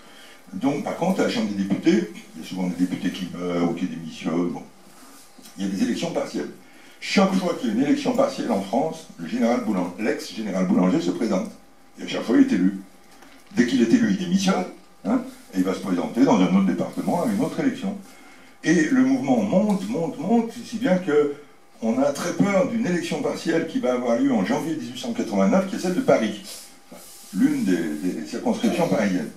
Donc, par contre, à la Chambre des députés, il y a souvent des députés qui meurent ou qui démissionnent. Bon. Il y a des élections partielles. Chaque fois qu'il y a une élection partielle en France, l'ex-général Boulanger se présente. Et à chaque fois, il est élu. Dès qu'il est élu, il démissionne, hein, et il va se présenter dans un autre département à une autre élection. Et le mouvement monte, si bien qu'on a très peur d'une élection partielle qui va avoir lieu en janvier 1889, qui est celle de Paris, l'une des circonscriptions parisiennes.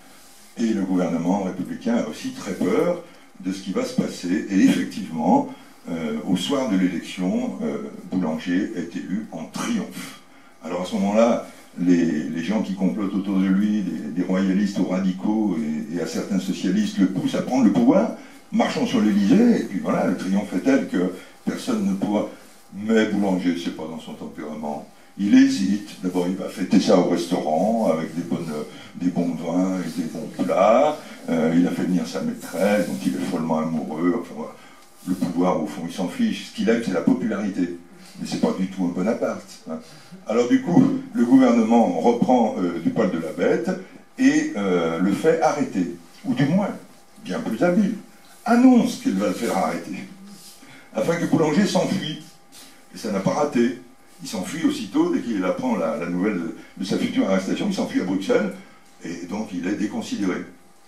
Et le gouvernement républicain a aussi très peur de ce qui va se passer. Et effectivement, au soir de l'élection, Boulanger est élu en triomphe. Alors à ce moment-là, les gens qui complotent autour de lui, des royalistes aux radicaux et à certains socialistes, le poussent à prendre le pouvoir, marchons sur l'Élysée, et puis voilà, le triomphe est tel que personne ne pourra... Mais Boulanger, c'est pas dans son tempérament. Il hésite. D'abord, il va fêter ça au restaurant avec des bons vins et des bons plats. Il a fait venir sa maîtresse, dont il est follement amoureux. Enfin, voilà. Le pouvoir, au fond, il s'en fiche. Ce qu'il aime, c'est la popularité. Mais c'est pas du tout un Bonaparte. Hein. Alors, du coup, le gouvernement reprend du poil de la bête et le fait arrêter. Ou du moins, bien plus habile, annonce qu'il va le faire arrêter. Afin que Boulanger s'enfuit. Et ça n'a pas raté. Il s'enfuit aussitôt, dès qu'il apprend la nouvelle de sa future arrestation, il s'enfuit à Bruxelles, et donc il est déconsidéré.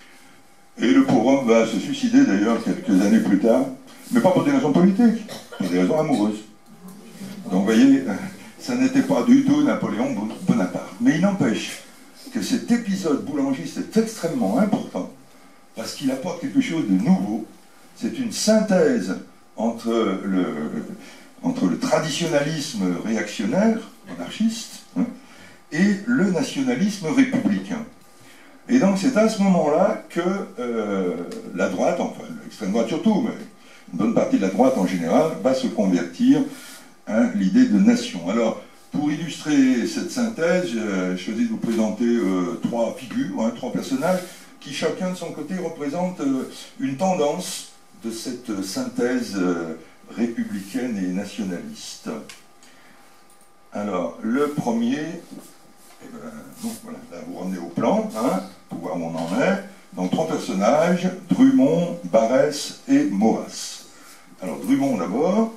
Et le pauvre homme va se suicider d'ailleurs quelques années plus tard, mais pas pour des raisons politiques, pour des raisons amoureuses. Donc vous voyez, ça n'était pas du tout Napoléon Bonaparte. Mais il n'empêche que cet épisode boulangiste est extrêmement important, parce qu'il apporte quelque chose de nouveau. C'est une synthèse entre le traditionnalisme réactionnaire, anarchiste, hein, et le nationalisme républicain. Et donc c'est à ce moment-là que la droite, enfin l'extrême droite surtout, mais une bonne partie de la droite en général, va se convertir à l'idée de nation. Alors, pour illustrer cette synthèse, j'ai choisi de vous présenter trois figures, hein, trois personnages, qui chacun de son côté représente une tendance de cette synthèse républicaine et nationaliste. Alors, le premier, eh ben, donc, voilà, là vous revenez au plan, hein, pour voir où on en est. Donc, trois personnages, Drummond, Barrès et Maurras. Alors, Drummond d'abord.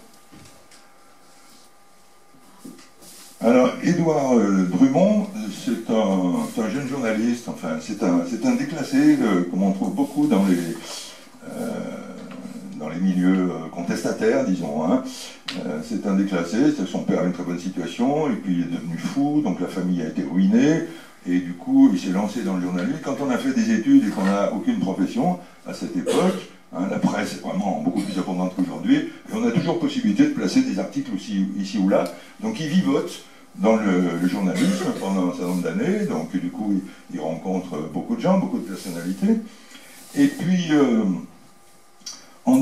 Alors, Édouard Drummond, c'est un jeune journaliste, enfin, c'est un déclassé, comme on trouve beaucoup dans les milieux contestataires, disons. Hein. C'est un déclassé, son père a une très bonne situation, et puis il est devenu fou, donc la famille a été ruinée, et du coup, il s'est lancé dans le journalisme. Quand on a fait des études et qu'on n'a aucune profession, à cette époque, hein, la presse est vraiment beaucoup plus abondante qu'aujourd'hui, et on a toujours possibilité de placer des articles aussi, ici ou là. Donc il vivote dans le journalisme pendant un certain nombre d'années, donc du coup il rencontre beaucoup de gens, beaucoup de personnalités. Et puis en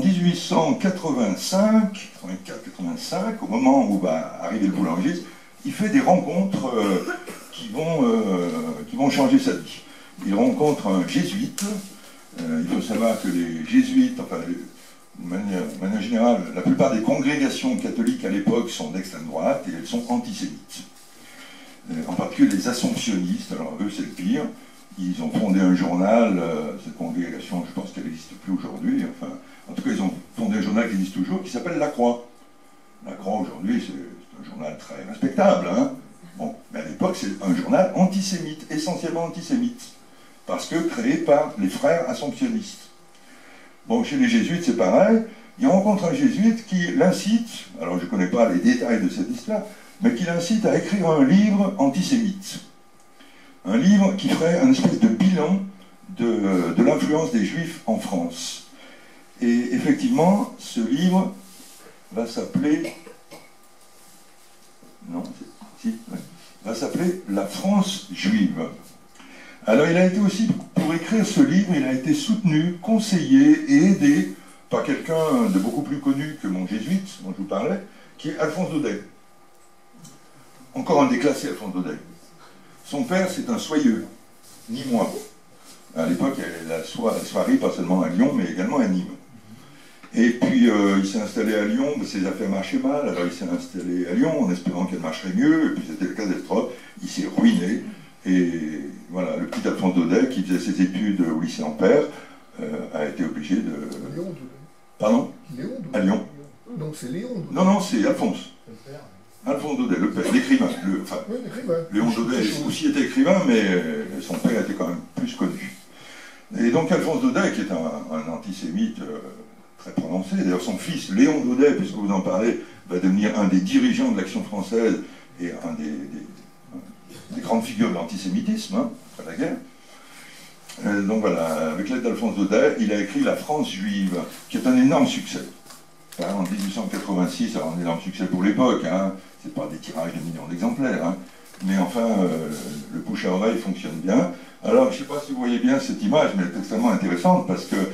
1885, 84-85, au moment où va arriver le boulanger, il fait des rencontres qui vont changer sa vie. Il rencontre un jésuite. Il faut savoir que les jésuites, enfin, de manière générale, la plupart des congrégations catholiques à l'époque sont d'extrême droite et elles sont antisémites. En particulier les assomptionnistes, alors eux c'est le pire. Ils ont fondé un journal, cette congrégation, je pense qu'elle n'existe plus aujourd'hui, enfin, en tout cas ils ont fondé un journal qui existe toujours, qui s'appelle La Croix. La Croix aujourd'hui c'est un journal très respectable, hein. Bon, mais à l'époque c'est un journal antisémite, essentiellement antisémite, parce que créé par les frères assomptionnistes. Bon, chez les jésuites c'est pareil, il rencontre un jésuite qui l'incite, alors je ne connais pas les détails de cette histoire, mais qui l'incite à écrire un livre antisémite. Un livre qui ferait un espèce de bilan de l'influence des Juifs en France. Et effectivement, ce livre va s'appeler... Non, si, ouais, va s'appeler La France juive. Alors il a été aussi, pour écrire ce livre, il a été soutenu, conseillé et aidé par quelqu'un de beaucoup plus connu que mon jésuite, dont je vous parlais, qui est Alphonse Daudet. Encore un déclassé, Alphonse Daudet. Son père, c'est un soyeux, nîmois. À l'époque, la soierie, pas seulement à Lyon, mais également à Nîmes. Et puis, il s'est installé à Lyon, mais ses affaires marchaient mal, alors il s'est installé à Lyon en espérant qu'elles marcheraient mieux, et puis c'était le cas d'Estrop, il s'est ruiné. Et voilà, le petit Alphonse Daudet, qui faisait ses études au lycée Ampère, a été obligé de... Léon Daudet. Pardon? Léon Daudet. À Lyon. Donc c'est Léon Daudet. Non, non, c'est Alphonse. Alphonse Daudet, le père, l'écrivain. Enfin, oui, l'écrivain. Léon Daudet aussi était écrivain, mais son père était quand même plus connu. Et donc Alphonse Daudet, qui est un antisémite très prononcé, d'ailleurs son fils Léon Daudet, puisque vous en parlez, va devenir un des dirigeants de l'Action française et un des grandes figures de l'antisémitisme, hein, après la guerre. Donc voilà, avec l'aide d'Alphonse Daudet, il a écrit La France juive, qui est un énorme succès. En 1886, alors un énorme succès pour l'époque, hein, c'est pas des tirages de millions d'exemplaires, hein, mais enfin, le bouche à oreille fonctionne bien. Alors, je ne sais pas si vous voyez bien cette image, mais elle est extrêmement intéressante parce que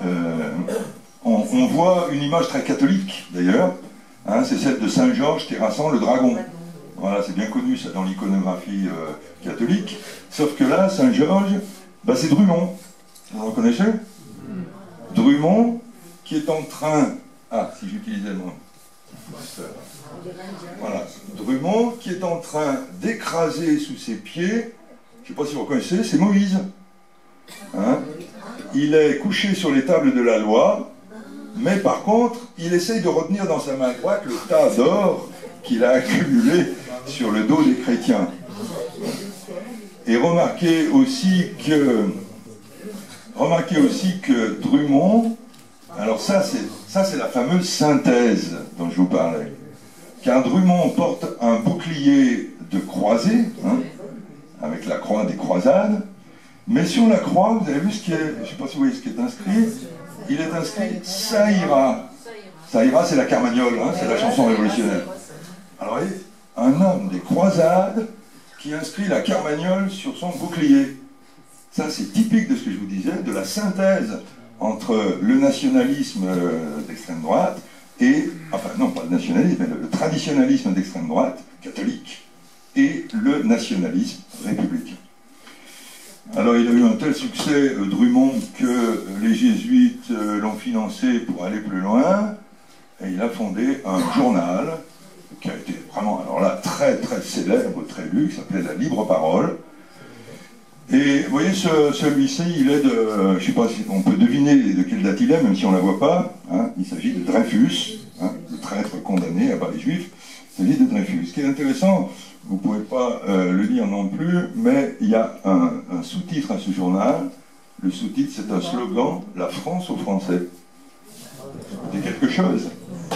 on voit une image très catholique, d'ailleurs, hein, c'est celle de Saint Georges terrassant le dragon. Voilà, c'est bien connu ça dans l'iconographie catholique, sauf que là, Saint Georges, bah, c'est Drummond. Vous le reconnaissez? Drummond, qui est en train... Ah, si j'utilisais mon... Voilà, Drummond, qui est en train d'écraser sous ses pieds, je ne sais pas si vous reconnaissez, c'est Moïse. Hein? Il est couché sur les tables de la loi, mais par contre, il essaye de retenir dans sa main droite le tas d'or qu'il a accumulé sur le dos des chrétiens. Et remarquez aussi que Drummond, alors ça c'est la fameuse synthèse dont je vous parlais. Car Drummond porte un bouclier de croisée, hein, avec la croix des croisades, Mais sur la croix, vous avez vu ce qui est, je ne sais pas si vous voyez ce qui est inscrit, il est inscrit « Ça ira ». Ça ira, c'est la Carmagnole, hein, c'est la chanson révolutionnaire. Alors, vous voyez, un homme des croisades qui inscrit la Carmagnole sur son bouclier. Ça, c'est typique de ce que je vous disais, de la synthèse entre le nationalisme d'extrême droite et, enfin non, pas le nationalisme, mais le traditionnalisme d'extrême droite, catholique, et le nationalisme républicain. Alors il a eu un tel succès, Drummond, que les jésuites l'ont financé pour aller plus loin, et il a fondé un journal qui a été vraiment, alors là, très très célèbre, très lu, qui s'appelait La Libre Parole. Et vous voyez, celui-ci, il est de, je ne sais pas si on peut deviner de quelle date il est, même si on ne la voit pas, hein, il s'agit de Dreyfus, hein, le traître condamné à part les Juifs, il s'agit de Dreyfus. Ce qui est intéressant, vous ne pouvez pas le lire non plus, mais il y a un sous-titre à ce journal. Le sous-titre, c'est un slogan, « La France aux Français ». C'est quelque chose.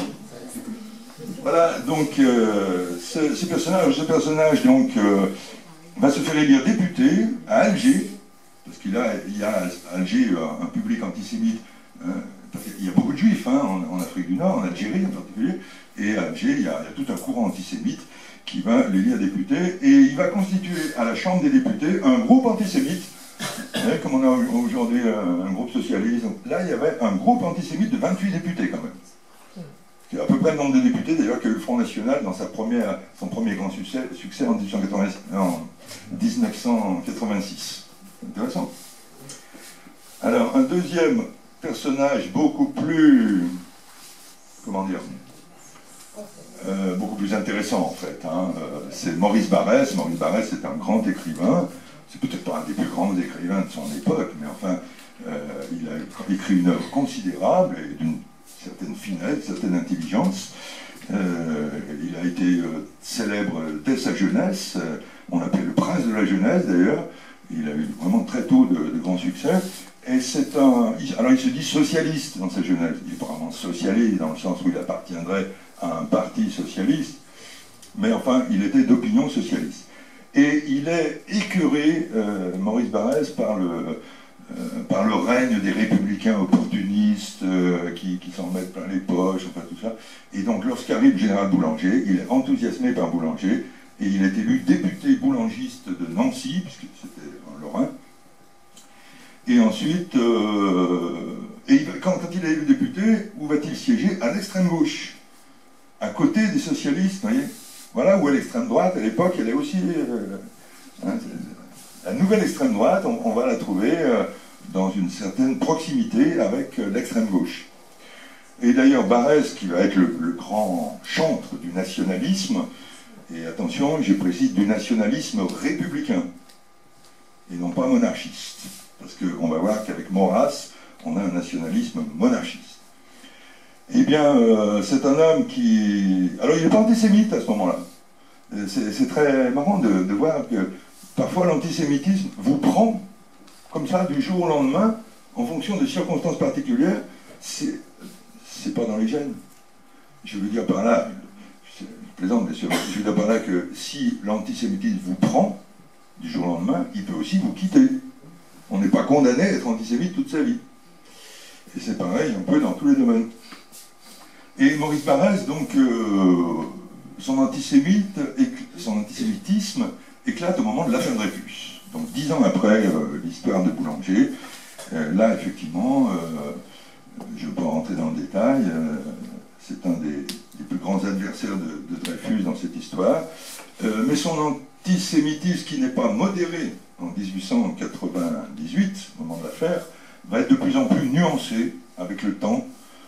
Voilà, donc, ce personnage donc, va se faire élire député à Alger, parce qu'il y a à Alger un public antisémite, parce qu'il y a beaucoup de juifs hein, en Afrique du Nord, en Algérie en particulier, et à Alger, il y a tout un courant antisémite qui va l'élire député, et il va constituer à la Chambre des députés un groupe antisémite, comme on a aujourd'hui un groupe socialiste. Là, il y avait un groupe antisémite de 28 députés quand même. C'est à peu près le nombre de députés d'ailleurs qu'a eu le Front National dans son premier grand succès en 1986. Intéressant. Alors, un deuxième personnage beaucoup plus, comment dire, beaucoup plus intéressant en fait, hein, c'est Maurice Barrès. Maurice Barrès est un grand écrivain, c'est peut-être pas un des plus grands écrivains de son époque, mais enfin, il a écrit une œuvre considérable et d'une certaine finesse, certaine intelligence. Il a été célèbre dès sa jeunesse, on l'appelait le prince de la jeunesse d'ailleurs, il a eu vraiment très tôt de grands succès, et c'est alors il se dit socialiste dans sa jeunesse, il est vraiment socialiste dans le sens où il appartiendrait à un parti socialiste, mais enfin il était d'opinion socialiste. Et il est écœuré, Maurice Barrès, par le règne des républicains opportunistes qui s'en mettent plein les poches, enfin tout ça. Et donc lorsqu'arrive le général Boulanger, il est enthousiasmé par Boulanger, et il est élu député boulangiste de Nancy, puisque c'était un Lorrain. Et ensuite, quand il est élu député, où va-t-il siéger? À l'extrême gauche, à côté des socialistes, vous voyez. Voilà où est l'extrême droite, à l'époque, elle est aussi... la nouvelle extrême droite, on va la trouver dans une certaine proximité avec l'extrême gauche. Et d'ailleurs, Barrès, qui va être le grand chantre du nationalisme, et attention, je précise, du nationalisme républicain, et non pas monarchiste. Parce qu'on va voir qu'avec Maurras, on a un nationalisme monarchiste. Eh bien, c'est un homme qui... Alors, il n'est pas antisémite à ce moment-là. C'est très marrant de voir que parfois l'antisémitisme vous prend, comme ça, du jour au lendemain, en fonction de circonstances particulières. C'est pas dans les gènes. Je veux dire par là, je plaisante bien sûr, je veux dire par là que si l'antisémitisme vous prend, du jour au lendemain, il peut aussi vous quitter. On n'est pas condamné à être antisémite toute sa vie. Et c'est pareil un peu dans tous les domaines. Et Maurice Barrès, donc, son antisémitisme éclate au moment de l'affaire Dreyfus. Donc 10 ans après l'histoire de Boulanger, là effectivement, je ne vais pas rentrer dans le détail, c'est un des plus grands adversaires de Dreyfus dans cette histoire, mais son antisémitisme qui n'est pas modéré en 1898, au moment de l'affaire, va être de plus en plus nuancé avec le temps,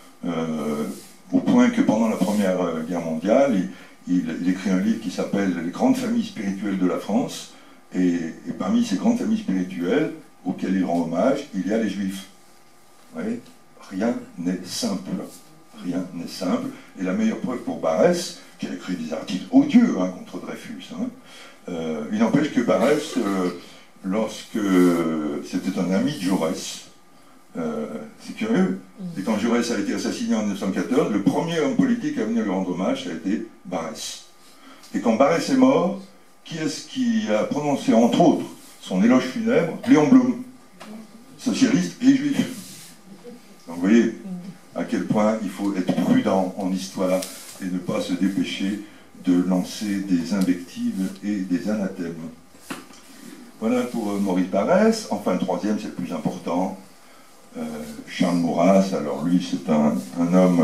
au point que pendant la Première Guerre mondiale, il écrit un livre qui s'appelle « Les grandes familles spirituelles de la France », et parmi ces grandes familles spirituelles auxquelles il rend hommage, il y a les Juifs. Vous voyez, rien n'est simple. Rien n'est simple. Et la meilleure preuve pour Barrès, qui a écrit des articles odieux hein, contre Dreyfus, hein, il n'empêche que Barrès, lorsque c'était un ami de Jaurès, c'est curieux, et quand Jaurès a été assassiné en 1914, le premier homme politique à venir lui rendre hommage, ça a été Barrès. Et quand Barrès est mort, qui est-ce qui a prononcé, entre autres, son éloge funèbre, Léon Blum, socialiste et juif. Donc vous voyez à quel point il faut être prudent en histoire et ne pas se dépêcher de lancer des invectives et des anathèmes. Voilà pour Maurice Barrès. Enfin, le troisième, c'est le plus important. Charles Maurras. Alors lui, c'est un homme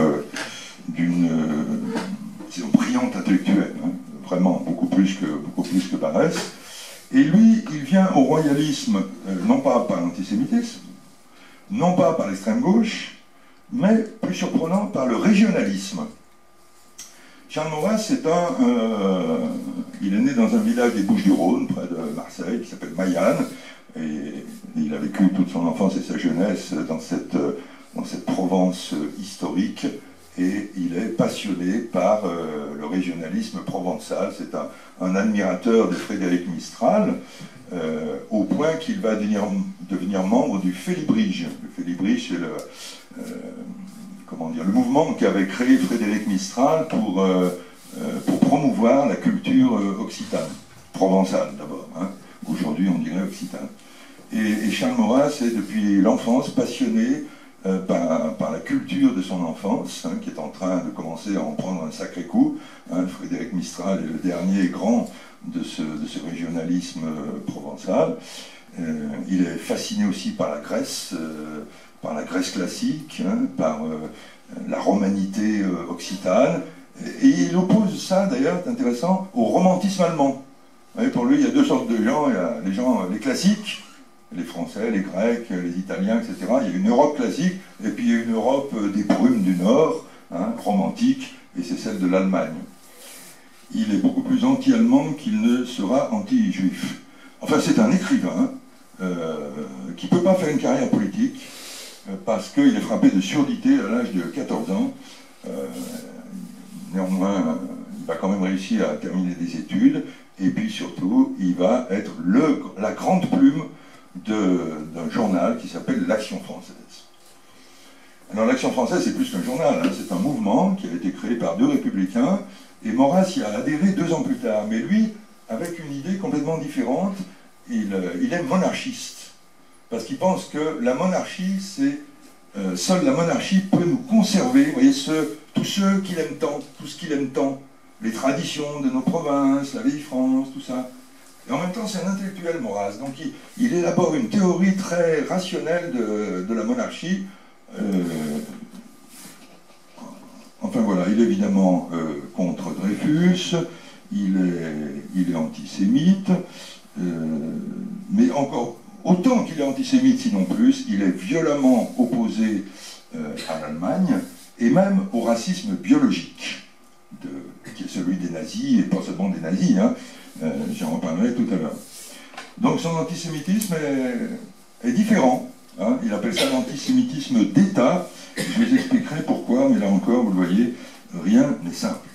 c'est un brillant intellectuel, hein, vraiment, beaucoup plus que Barrès. Et lui, il vient au royalisme, non pas par l'antisémitisme, non pas par l'extrême gauche, mais, plus surprenant, par le régionalisme. Charles Maurras, il est né dans un village des Bouches-du-Rhône, près de Marseille, qui s'appelle Maillanne, et il a vécu toute son enfance et sa jeunesse dans cette Provence historique, et il est passionné par le régionalisme provençal. C'est un admirateur de Frédéric Mistral, au point qu'il va devenir membre du Félibrige. Le Félibrige, c'est le mouvement qu'avait créé Frédéric Mistral pour promouvoir la culture occitane, provençale d'abord, hein. Aujourd'hui on dirait occitane. Et Charles Maurras est depuis l'enfance passionné par la culture de son enfance, hein, qui est en train de commencer à en prendre un sacré coup. Hein. Frédéric Mistral est le dernier grand de ce régionalisme provençal. Il est fasciné aussi par la Grèce classique, hein, par la romanité occitane, et il oppose ça, d'ailleurs, c'est intéressant, au romantisme allemand. Vous voyez, pour lui, il y a deux sortes de gens. Il y a les classiques, les Français, les Grecs, les Italiens, etc. Il y a une Europe classique, et puis il y a une Europe des brumes du Nord, hein, romantique, et c'est celle de l'Allemagne. Il est beaucoup plus anti-allemand qu'il ne sera anti-juif. Enfin, c'est un écrivain qui ne peut pas faire une carrière politique, parce qu'il est frappé de surdité à l'âge de 14 ans. Néanmoins, il va quand même réussir à terminer des études, et puis surtout, il va être la grande plume d'un journal qui s'appelle l'Action française. Alors l'Action française, c'est plus qu'un journal, hein, c'est un mouvement qui a été créé par deux républicains, et Maurras y a adhéré 2 ans plus tard, mais lui, avec une idée complètement différente. Il est monarchiste, parce qu'il pense que la monarchie, seule la monarchie peut nous conserver, vous voyez, tous ceux qu'il aime tant, tout ce qu'il aime tant, les traditions de nos provinces, la vieille France, tout ça. Et en même temps, c'est un intellectuel, Maurras, donc il élabore une théorie très rationnelle de la monarchie. Enfin voilà, il est évidemment contre Dreyfus, il est antisémite, mais encore autant qu'il est antisémite, sinon plus, il est violemment opposé à l'Allemagne, et même au racisme biologique, qui est celui des nazis, et pas seulement des nazis, hein, j'en reparlerai tout à l'heure. Donc son antisémitisme est différent, hein, il appelle ça l'antisémitisme d'État. Je vous expliquerai pourquoi, mais là encore, vous le voyez, rien n'est simple.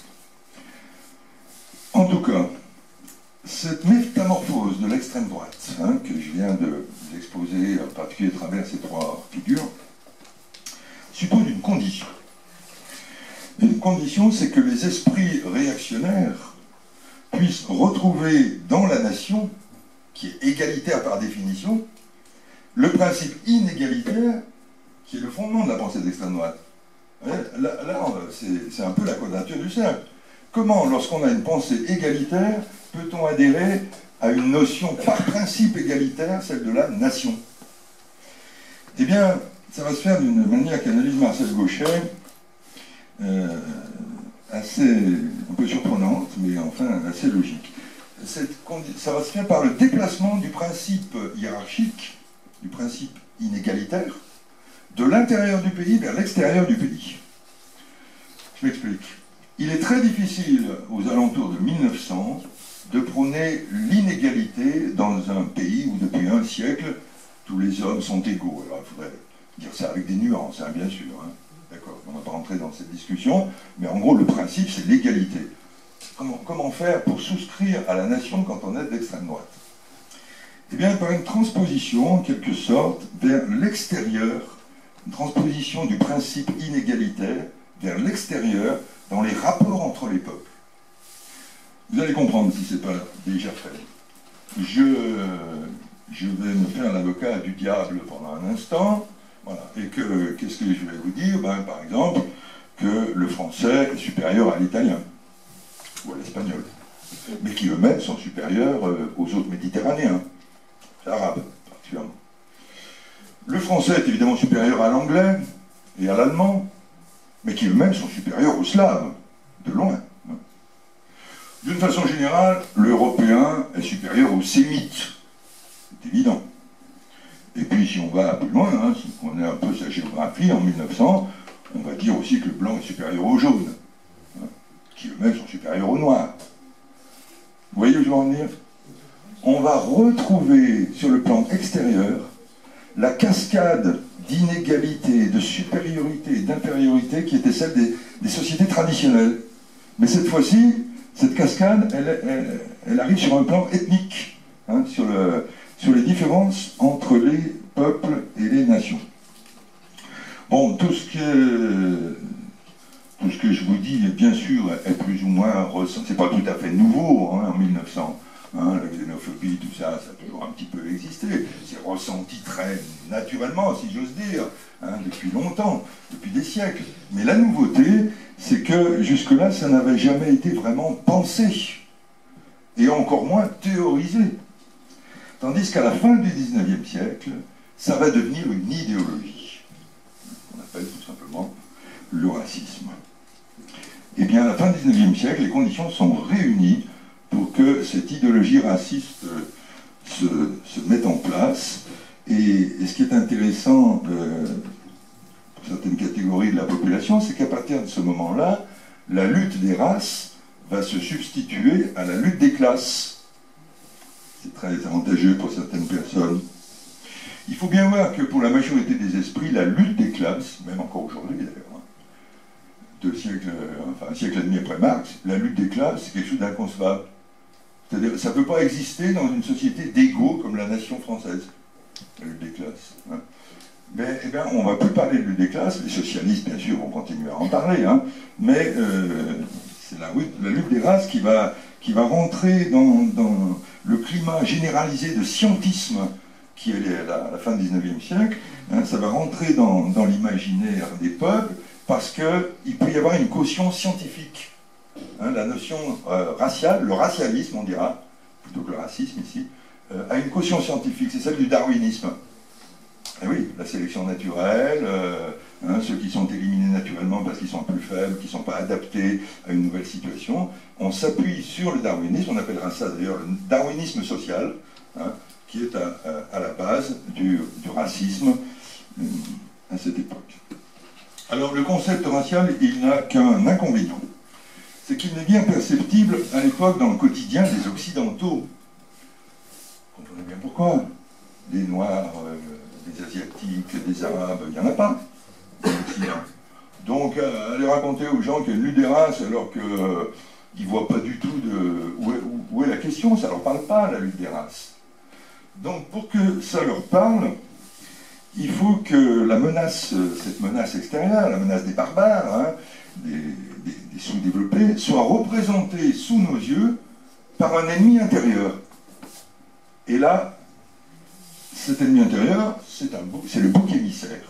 En tout cas, cette métamorphose de l'extrême droite, hein, que je viens de vous exposer, en particulier à travers ces 3 figures, suppose une condition. Une condition, c'est que les esprits réactionnaires puissent retrouver dans la nation, qui est égalitaire par définition, le principe inégalitaire qui est le fondement de la pensée d'extrême droite. Là c'est un peu la quadrature du cercle. Comment, lorsqu'on a une pensée égalitaire, peut-on adhérer à une notion par principe égalitaire, celle de la nation? Eh bien, ça va se faire d'une manière qu'analyse Marcel Gauchet, assez, un peu surprenante, mais enfin assez logique. Ça va se faire par le déplacement du principe hiérarchique, du principe inégalitaire, de l'intérieur du pays vers l'extérieur du pays. Je m'explique. Il est très difficile, aux alentours de 1900, de prôner l'inégalité dans un pays où, depuis un siècle, tous les hommes sont égaux. Alors, il faudrait dire ça avec des nuances, hein, bien sûr. Hein. D'accord, on ne va pas rentrer dans cette discussion, mais en gros, le principe, c'est l'égalité. Comment faire pour souscrire à la nation quand on est d'extrême droite? Eh bien, par une transposition, en quelque sorte, vers l'extérieur, une transposition du principe inégalitaire vers l'extérieur, dans les rapports entre les peuples. Vous allez comprendre si ce n'est pas déjà fait. je vais me faire l'avocat du diable pendant un instant, voilà. Et qu'est-ce que je vais vous dire? Ben, par exemple, que le français est supérieur à l'italien, ou à l'espagnol, mais qui eux-mêmes sont supérieurs aux autres méditerranéens, arabes particulièrement. Le français est évidemment supérieur à l'anglais et à l'allemand, mais qui eux-mêmes sont supérieurs aux slaves, de loin. D'une façon générale, l'européen est supérieur aux sémites, c'est évident. Et puis si on va plus loin, hein, si on connaît un peu sa géographie, en 1900, on va dire aussi que le blanc est supérieur aux jaunes, hein, qui eux-mêmes sont supérieurs aux noirs. Vous voyez où je veux en venir? On va retrouver sur le plan extérieur la cascade d'inégalité, de supériorité et d'infériorité qui était celle des sociétés traditionnelles. Mais cette fois-ci, cette cascade, elle arrive sur un plan ethnique, hein, sur les différences entre les peuples et les nations. Bon, tout ce que je vous dis, bien sûr, est plus ou moins ressenti. C'est pas tout à fait nouveau, hein, en 1900. Hein, la xénophobie, tout ça, ça a toujours un petit peu existé. C'est ressenti très naturellement, si j'ose dire, hein, depuis longtemps, depuis des siècles. Mais la nouveauté, c'est que jusque-là, ça n'avait jamais été vraiment pensé, et encore moins théorisé. Tandis qu'à la fin du XIXe siècle, ça va devenir une idéologie, qu'on appelle tout simplement le racisme. Eh bien, à la fin du XIXe siècle, les conditions sont réunies pour que cette idéologie raciste se mette en place. Et ce qui est intéressant pour certaines catégories de la population, c'est qu'à partir de ce moment-là, la lutte des races va se substituer à la lutte des classes. C'est très avantageux pour certaines personnes. Il faut bien voir que pour la majorité des esprits, la lutte des classes, même encore aujourd'hui d'ailleurs, un siècle et demi après Marx, la lutte des classes, c'est quelque chose d'inconcevable. C'est-à-dire, ça ne peut pas exister dans une société d'égaux comme la nation française, la lutte des classes. Hein. Mais, eh bien, on ne va plus parler de lutte des classes, les socialistes, bien sûr, vont continuer à en parler, hein, mais c'est la lutte des races qui va rentrer dans le climat généralisé de scientisme qui est à la fin du XIXe siècle, hein, ça va rentrer dans l'imaginaire des peuples, parce qu'il peut y avoir une caution scientifique. Hein, la notion raciale, le racialisme, on dira, plutôt que le racisme ici, a une caution scientifique, c'est celle du darwinisme. Et oui, la sélection naturelle, hein, ceux qui sont éliminés naturellement parce qu'ils sont plus faibles, qui ne sont pas adaptés à une nouvelle situation, on s'appuie sur le darwinisme, on appellera ça d'ailleurs le darwinisme social, hein, qui est à la base du racisme à cette époque. Alors le concept racial, il n'a qu'un inconvénient, c'est qu'il n'est bien perceptible à l'époque dans le quotidien des Occidentaux. Vous comprenez bien pourquoi. Les Noirs, des Asiatiques, des Arabes, il n'y en a pas dans l'Occident. Donc aller raconter aux gens qu'il y a une lutte des races alors qu'ils ne voient pas du tout où est la question, ça ne leur parle pas, la lutte des races. Donc pour que ça leur parle, il faut que la menace, cette menace extérieure, la menace des barbares, hein, des sous-développés, soit représentée sous nos yeux par un ennemi intérieur. Et là, cet ennemi intérieur, c'est le bouc émissaire.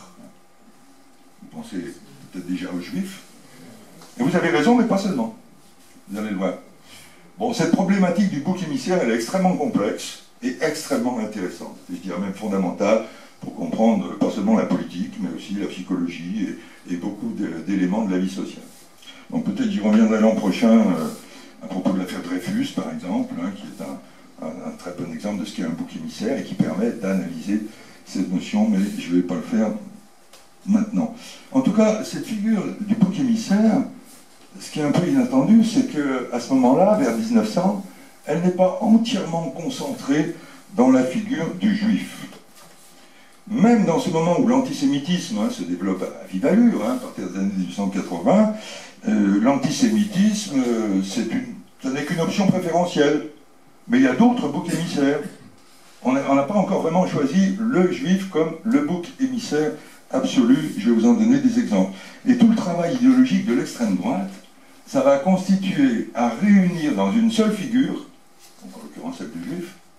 Vous pensez peut-être déjà aux Juifs. Et vous avez raison, mais pas seulement. Vous allez le voir. Bon, cette problématique du bouc émissaire, elle est extrêmement complexe et extrêmement intéressante. Et je dirais même fondamentale pour comprendre pas seulement la politique, mais aussi la psychologie et beaucoup d'éléments de la vie sociale. Donc peut-être j'y reviendrai l'an prochain à propos de l'affaire Dreyfus, par exemple, hein, qui est un très bon exemple de ce qu'est un bouc émissaire et qui permet d'analyser cette notion, mais je ne vais pas le faire maintenant. En tout cas, cette figure du bouc émissaire, ce qui est un peu inattendu, c'est qu'à ce moment-là, vers 1900, elle n'est pas entièrement concentrée dans la figure du juif. Même dans ce moment où l'antisémitisme se développe à vive allure, à partir des années 1880, l'antisémitisme, ce n'est qu'une option préférentielle. Mais il y a d'autres boucs émissaires. On n'a pas encore vraiment choisi le juif comme le bouc émissaire absolu. Je vais vous en donner des exemples. Et tout le travail idéologique de l'extrême droite, ça va constituer à réunir dans une seule figure, donc en l'occurrence celle du juif,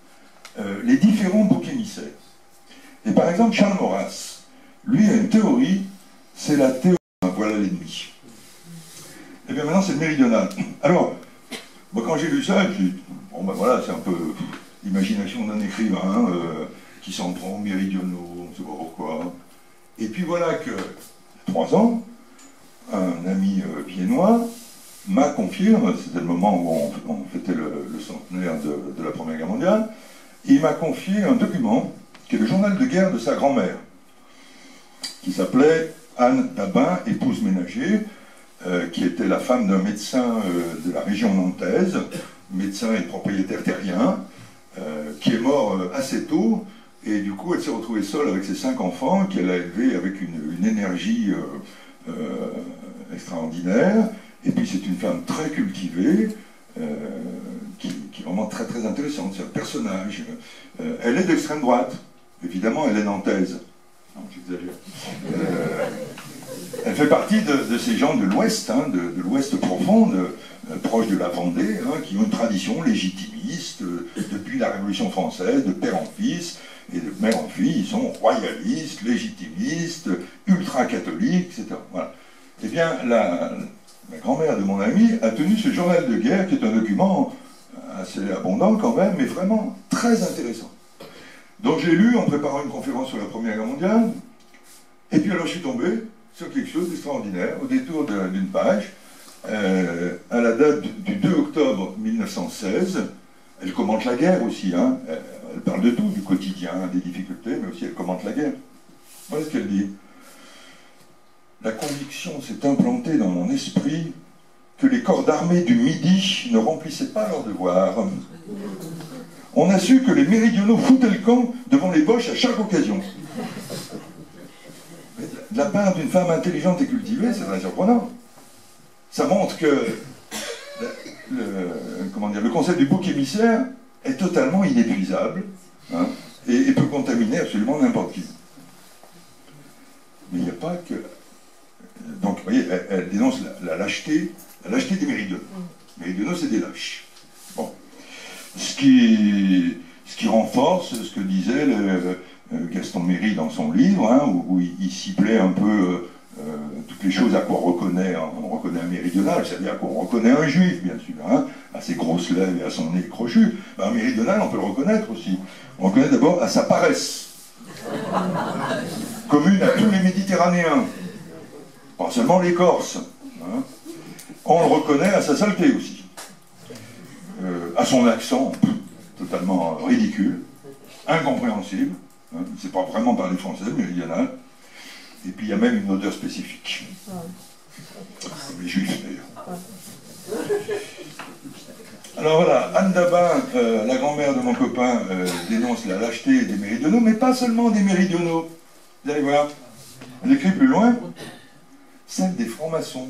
les différents boucs émissaires. Et par exemple, Charles Maurras, lui a une théorie, c'est la théorie, voilà l'ennemi. Et bien maintenant, c'est le méridional. Alors, moi, quand j'ai lu ça, j'ai dit, bon ben voilà, c'est un peu l'imagination d'un écrivain qui s'en prend aux méridionaux, on ne sait pas pourquoi. Et puis voilà que, 3 ans, un ami viennois m'a confié, c'était le moment où on fêtait le centenaire de la Première Guerre mondiale, il m'a confié un document qui est le journal de guerre de sa grand-mère, qui s'appelait Anne Dabin, épouse ménager, qui était la femme d'un médecin de la région nantaise, médecin et propriétaire terrien, qui est mort assez tôt, et du coup elle s'est retrouvée seule avec ses 5 enfants, qu'elle a élevés avec une énergie extraordinaire, et puis c'est une femme très cultivée, qui est vraiment très très intéressante, c'est un personnage. Elle est d'extrême droite, évidemment elle est nantaise. Non, j'exagère. Elle fait partie de ces gens de l'Ouest, hein, de l'Ouest profond, proche de la Vendée, hein, qui ont une tradition légitimiste depuis la Révolution française, de père en fils, et de mère en fille, ils sont royalistes, légitimistes, ultra-catholiques, etc. Voilà. Eh bien, la grand-mère de mon ami a tenu ce journal de guerre, qui est un document assez abondant quand même, mais vraiment très intéressant. Donc je l'ai lu en préparant une conférence sur la Première Guerre mondiale, et puis alors je suis tombé sur quelque chose d'extraordinaire, au détour d'une page, à la date du 2 octobre 1916, elle commente la guerre aussi, hein, elle parle de tout, du quotidien, des difficultés, mais aussi elle commente la guerre. Voilà ce qu'elle dit. La conviction s'est implantée dans mon esprit que les corps d'armée du Midi ne remplissaient pas leur devoir. On a su que les méridionaux foutaient le camp devant les Boches à chaque occasion. Mais de la part d'une femme intelligente et cultivée, c'est très surprenant. Ça montre que le concept du bouc émissaire est totalement inépuisable, hein, et peut contaminer absolument n'importe qui. Mais il n'y a pas que... Donc, vous voyez, elle dénonce la lâcheté des méridionaux. Les méridionaux, c'est des lâches. Bon. Ce qui renforce ce que disait Gaston Méry dans son livre, hein, où il ciblait un peu toutes les choses à quoi on reconnaît un méridional, c'est-à-dire qu'on reconnaît un juif, bien sûr, hein, à ses grosses lèvres et à son nez crochu. Ben, un méridional, on peut le reconnaître aussi. On le reconnaît d'abord à sa paresse, commune à tous les Méditerranéens, pas seulement les Corses. Hein. On le reconnaît à sa saleté aussi, à son accent totalement ridicule, incompréhensible, hein. C'est pas vraiment parler français, méridional. Et puis il y a même une odeur spécifique. Les juifs d'ailleurs. Alors voilà, Anne Dabin, la grand-mère de mon copain, dénonce la lâcheté des méridionaux, mais pas seulement des méridionaux. Vous allez voir, elle écrit plus loin, celle des francs-maçons.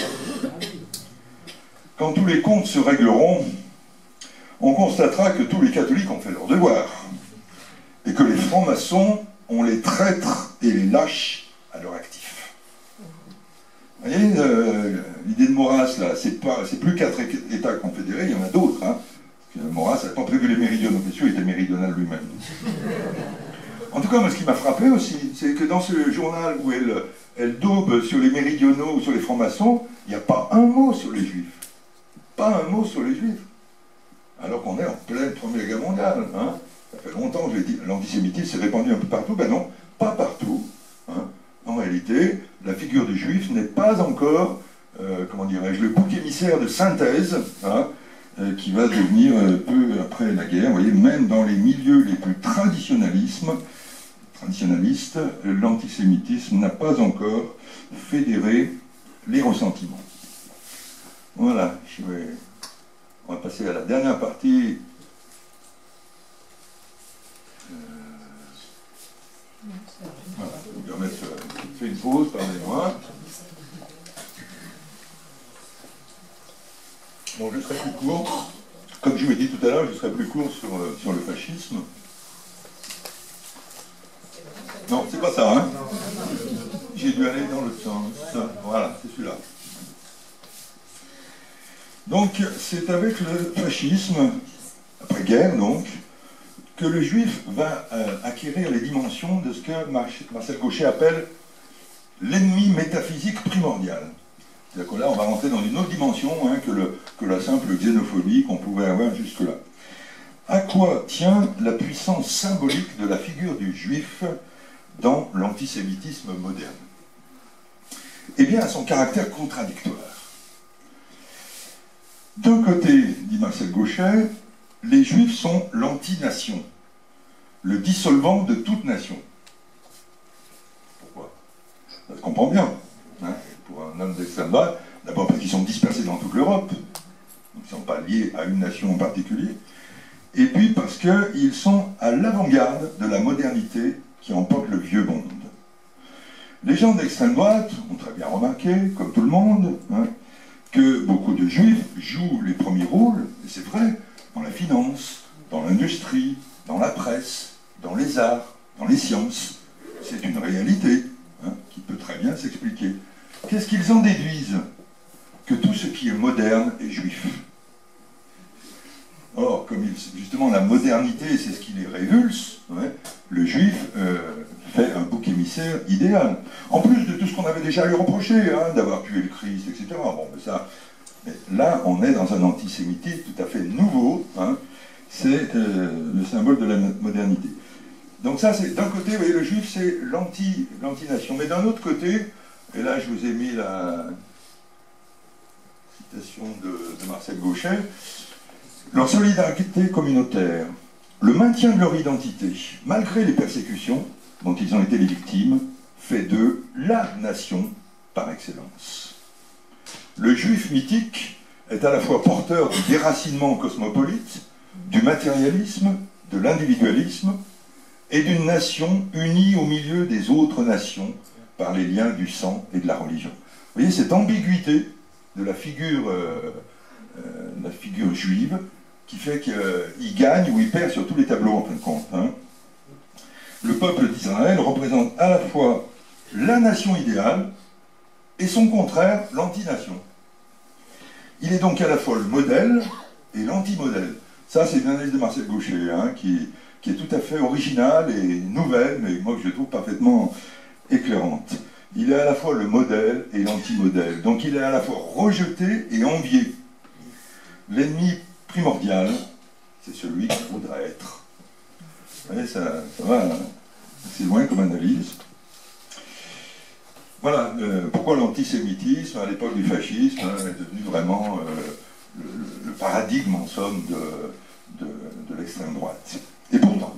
Quand tous les comptes se régleront, on constatera que tous les catholiques ont fait leur devoir, et que les francs-maçons ont les traîtres et les lâches à leur actif. Vous voyez, l'idée de Maurras, là, c'est plus 4 États confédérés, il y en a d'autres. Hein. Maurras n'a pas prévu les méridionaux, bien sûr, il était méridional lui-même. En tout cas, moi, ce qui m'a frappé aussi, c'est que dans ce journal où elle daube sur les méridionaux ou sur les francs-maçons, il n'y a pas un mot sur les juifs. Pas un mot sur les juifs. Alors qu'on est en pleine Première Guerre mondiale. Hein. Ça fait longtemps que je l'ai dit, l'antisémitisme s'est répandu un peu partout. Ben non, pas partout. Hein. En réalité, la figure du juif n'est pas encore, comment dirais-je, le bouc émissaire de synthèse, hein, qui va devenir peu après la guerre. Vous voyez, même dans les milieux les plus traditionnalistes, l'antisémitisme n'a pas encore fédéré les ressentiments. Voilà, on va passer à la dernière partie. Voilà, je vais vous permettre de faire une pause, pardonnez-moi. Bon, je serai plus court. Comme je vous l'ai dit tout à l'heure, je serai plus court sur le fascisme. Non, c'est pas ça, hein. J'ai dû aller dans l'autre sens. Voilà, c'est celui-là. Donc, c'est avec le fascisme, après-guerre donc, que le juif va acquérir les dimensions de ce que Marcel Gauchet appelle l'ennemi métaphysique primordial. C'est-à-dire que là, on va rentrer dans une autre dimension que la simple xénophobie qu'on pouvait avoir jusque-là. À quoi tient la puissance symbolique de la figure du juif dans l'antisémitisme moderne? Eh bien, à son caractère contradictoire. D'un côté, dit Marcel Gauchet, les juifs sont l'anti-nation, le dissolvant de toute nation. Pourquoi? Ça se comprend bien. Hein, pour un homme d'extrême droite, d'abord parce qu'ils sont dispersés dans toute l'Europe, donc ils ne sont pas liés à une nation en particulier, et puis parce qu'ils sont à l'avant-garde de la modernité qui emporte le vieux monde. Les gens d'extrême droite ont très bien remarqué, comme tout le monde, hein, que beaucoup de juifs jouent les premiers rôles, et c'est vrai, dans la finance, dans l'industrie, dans la presse, dans les arts, dans les sciences. C'est une réalité hein, qui peut très bien s'expliquer. Qu'est-ce qu'ils en déduisent? Que tout ce qui est moderne est juif. Or, comme justement la modernité, c'est ce qui les révulse, ouais, le juif fait un bouc émissaire idéal. En plus de tout ce qu'on avait déjà lui reproché, hein, d'avoir tué le Christ, etc. Bon, mais ça, mais là, on est dans un antisémitisme tout à fait nouveau. Hein, c'est le symbole de la modernité. Donc ça, c'est d'un côté, vous voyez, le juif, c'est l'anti-nation. Mais d'un autre côté, et là, je vous ai mis la citation de Marcel Gauchet, leur solidarité communautaire, le maintien de leur identité, malgré les persécutions dont ils ont été les victimes, fait d'eux la nation par excellence. Le juif mythique est à la fois porteur du déracinement cosmopolite, du matérialisme, de l'individualisme, et d'une nation unie au milieu des autres nations par les liens du sang et de la religion. Vous voyez cette ambiguïté de la figure juive qui fait qu'il gagne ou il perd sur tous les tableaux en fin de compte. Hein. Le peuple d'Israël représente à la fois la nation idéale et son contraire, l'anti-nation. Il est donc à la fois le modèle et l'anti-modèle. Ça, c'est une analyse de Marcel Gauchet, hein, qui est tout à fait originale et nouvelle, mais moi que je trouve parfaitement éclairante. Il est à la fois le modèle et l'anti-modèle. Donc il est à la fois rejeté et envié. L'ennemi primordial, c'est celui qu'il voudrait être. Vous voyez, ça va assez loin comme analyse. Voilà pourquoi l'antisémitisme, à l'époque du fascisme, hein, est devenu vraiment le paradigme, en somme, de l'extrême droite. Et pourtant,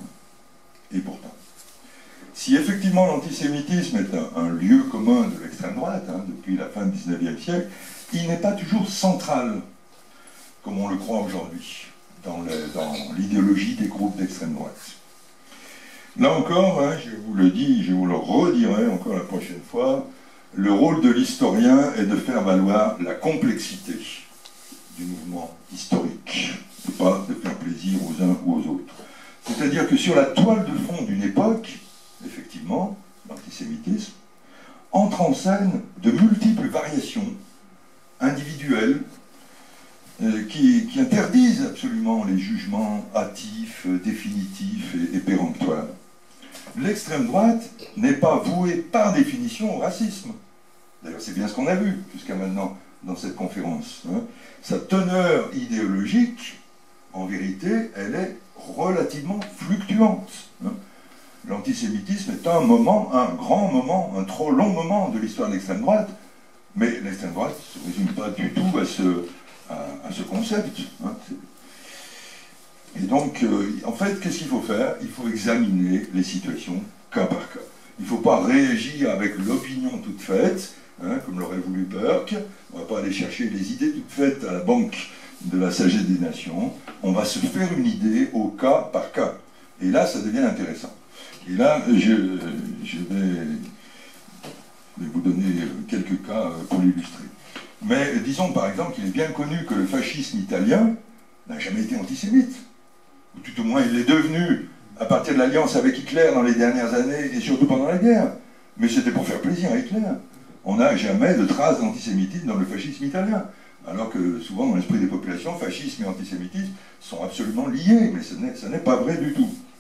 si effectivement l'antisémitisme est un lieu commun de l'extrême droite, hein, depuis la fin du XIXe siècle, il n'est pas toujours central, comme on le croit aujourd'hui, dans l'idéologie des groupes d'extrême droite. Là encore, hein, je vous le dis, je vous le redirai encore la prochaine fois, le rôle de l'historien est de faire valoir la complexité du mouvement historique, et pas de faire plaisir aux uns ou aux autres. C'est-à-dire que sur la toile de fond d'une époque, effectivement, l'antisémitisme entre en scène de multiples variations individuelles qui interdisent absolument les jugements hâtifs, définitifs et péremptoires. L'extrême droite n'est pas vouée par définition au racisme. D'ailleurs, c'est bien ce qu'on a vu jusqu'à maintenant dans cette conférence. Hein. Sa teneur idéologique, en vérité, elle est relativement fluctuante. Hein. L'antisémitisme est un moment, un grand moment, un trop long moment de l'histoire de l'extrême droite, mais l'extrême droite ne se résume pas du tout à ce concept. Hein. Et donc, en fait, qu'est-ce qu'il faut faire? Il faut examiner les situations cas par cas. Il ne faut pas réagir avec l'opinion toute faite, hein, comme l'aurait voulu Burke. On ne va pas aller chercher les idées toutes faites à la banque de la sagesse des nations. On va se faire une idée au cas par cas. Et là, ça devient intéressant. Et là, je vais vous donner quelques cas pour l'illustrer. Mais disons par exemple qu'il est bien connu que le fascisme italien n'a jamais été antisémite. Ou tout au moins il l'est devenu à partir de l'alliance avec Hitler dans les dernières années et surtout pendant la guerre. Mais c'était pour faire plaisir à Hitler. On n'a jamais de traces d'antisémitisme dans le fascisme italien. Alors que souvent dans l'esprit des populations, fascisme et antisémitisme sont absolument liés, mais ce n'est pas vrai du tout.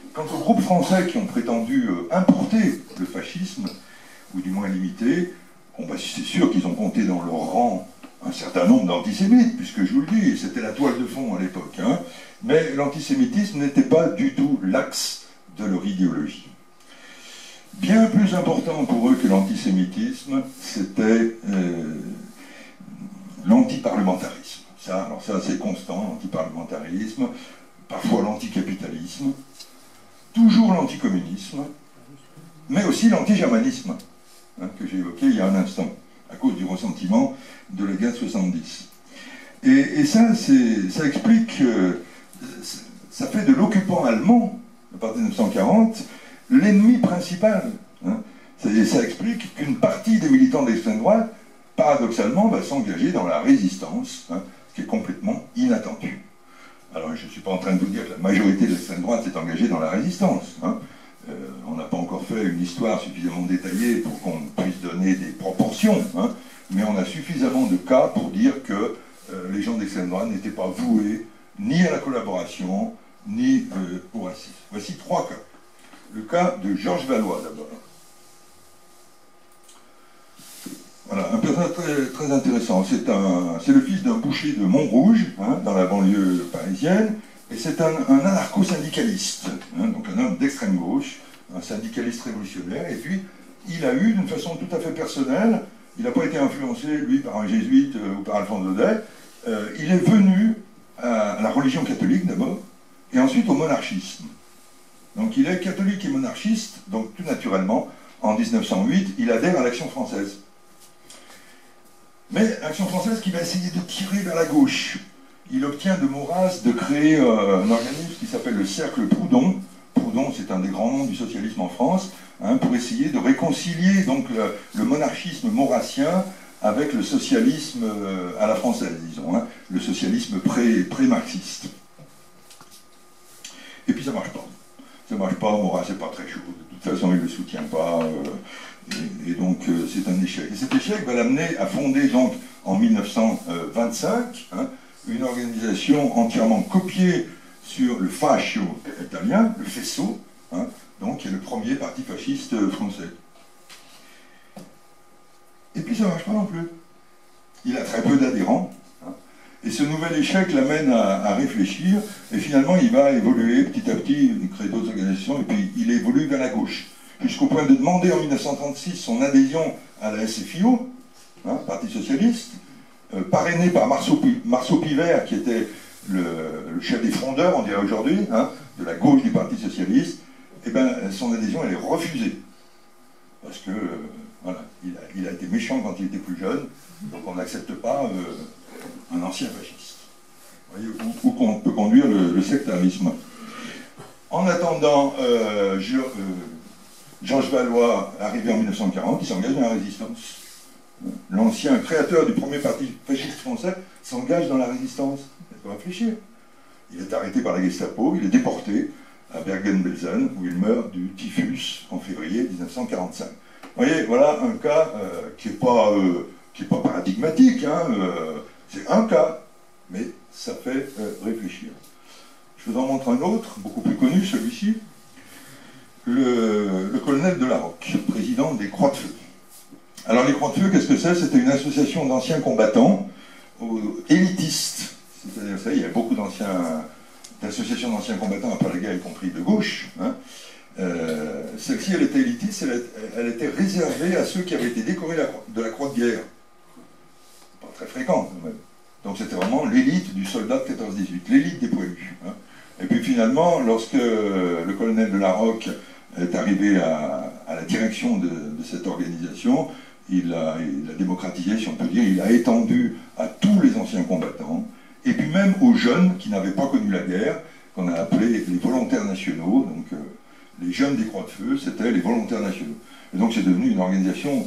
Quant aux groupes français qui ont prétendu importer le fascisme, ou du moins l'imiter, bon, bah, c'est sûr qu'ils ont compté dans leur rang un certain nombre d'antisémites, puisque je vous le dis, c'était la toile de fond à l'époque. Hein, mais l'antisémitisme n'était pas du tout l'axe de leur idéologie. Bien plus important pour eux que l'antisémitisme, c'était l'antiparlementarisme. Alors ça c'est constant, l'antiparlementarisme, parfois l'anticapitalisme, toujours l'anticommunisme, mais aussi l'antigermanisme, hein, que j'ai évoqué il y a un instant, à cause du ressentiment de la guerre de 70. Et ça explique, ça fait de l'occupant allemand, à partir de 1940, l'ennemi principal. Hein. Ça explique qu'une partie des militants d'extrême droite, paradoxalement, va s'engager dans la résistance, hein, ce qui est complètement inattendu. Alors, je ne suis pas en train de vous dire que la majorité de l'extrême droite s'est engagée dans la résistance. Hein. On n'a pas encore fait une histoire suffisamment détaillée pour qu'on puisse donner des proportions, hein, mais on a suffisamment de cas pour dire que les gens d'extrême droite n'étaient pas voués ni à la collaboration, ni au racisme. Voici 3 cas. Le cas de Georges Valois, d'abord. Voilà, un personnage très intéressant. C'est le fils d'un boucher de Montrouge, hein, dans la banlieue parisienne, et c'est un anarcho-syndicaliste, hein, donc un homme d'extrême gauche, un syndicaliste révolutionnaire, et puis il a eu, d'une façon tout à fait personnelle, il n'a pas été influencé, lui, par un jésuite ou par Alphonse Daudet, il est venu à la religion catholique d'abord, et ensuite au monarchisme. Donc il est catholique et monarchiste, donc tout naturellement, en 1908, il adhère à l'Action française. Mais Action française qui va essayer de tirer vers la gauche. Il obtient de Maurras de créer un organisme qui s'appelle le Cercle Proudhon. Proudhon, c'est un des grands noms du socialisme en France, hein, pour essayer de réconcilier donc le monarchisme maurassien avec le socialisme à la française, disons, hein, le socialisme pré-marxiste. Et puis ça ne marche pas. Ça ne marche pas, Maurras n'est pas très chaud. De toute façon, il ne le soutient pas. Et donc, c'est un échec. Et cet échec va l'amener à fonder, donc, en 1925, hein, une organisation entièrement copiée sur le Fascio italien, le Fesso, hein, donc, qui est le premier parti fasciste français. Et puis, ça ne marche pas non plus. Il a très peu d'adhérents. Hein, et ce nouvel échec l'amène à réfléchir. Et finalement, il va évoluer petit à petit, il crée d'autres organisations, et puis il évolue vers la gauche. Jusqu'au point de demander en 1936 son adhésion à la SFIO, hein, Parti Socialiste, parrainé par Marceau Pivert, qui était le chef des frondeurs, on dirait aujourd'hui, hein, de la gauche du Parti Socialiste. Et bien, son adhésion, elle est refusée. Parce que, voilà, il a été méchant quand il était plus jeune, donc on n'accepte pas un ancien fasciste. Vous voyez où qu'on peut conduire le sectarisme. En attendant, Georges Valois, arrivé en 1940, il s'engage dans la résistance. L'ancien créateur du premier parti fasciste français s'engage dans la résistance. Il faut réfléchir. Il est arrêté par la Gestapo, il est déporté à Bergen-Belsen, où il meurt du typhus en février 1945. Vous voyez, voilà un cas qui n'est pas paradigmatique, hein, c'est un cas, mais ça fait réfléchir. Je vous en montre un autre, beaucoup plus connu, celui-ci. Le colonel de la Rocque, président des Croix de Feu. Alors les Croix de Feu, qu'est-ce que c'est? C'était une association d'anciens combattants élitistes. C'est-à-dire ça, il y a beaucoup d'associations d'anciens combattants après la guerre, y compris de gauche. Hein. Celle-ci, elle était élitiste, elle était réservée à ceux qui avaient été décorés de la Croix de guerre. Pas très fréquent, quand même. Donc c'était vraiment l'élite du soldat de 14-18, l'élite des poilus. Hein. Et puis finalement, lorsque le colonel de la Rocque est arrivé à la direction de cette organisation, il l'a démocratisé, si on peut dire, il l'a étendu à tous les anciens combattants, et puis même aux jeunes qui n'avaient pas connu la guerre, qu'on a appelés les volontaires nationaux. Donc les jeunes des Croix de Feu, c'était les volontaires nationaux. Et donc c'est devenu une organisation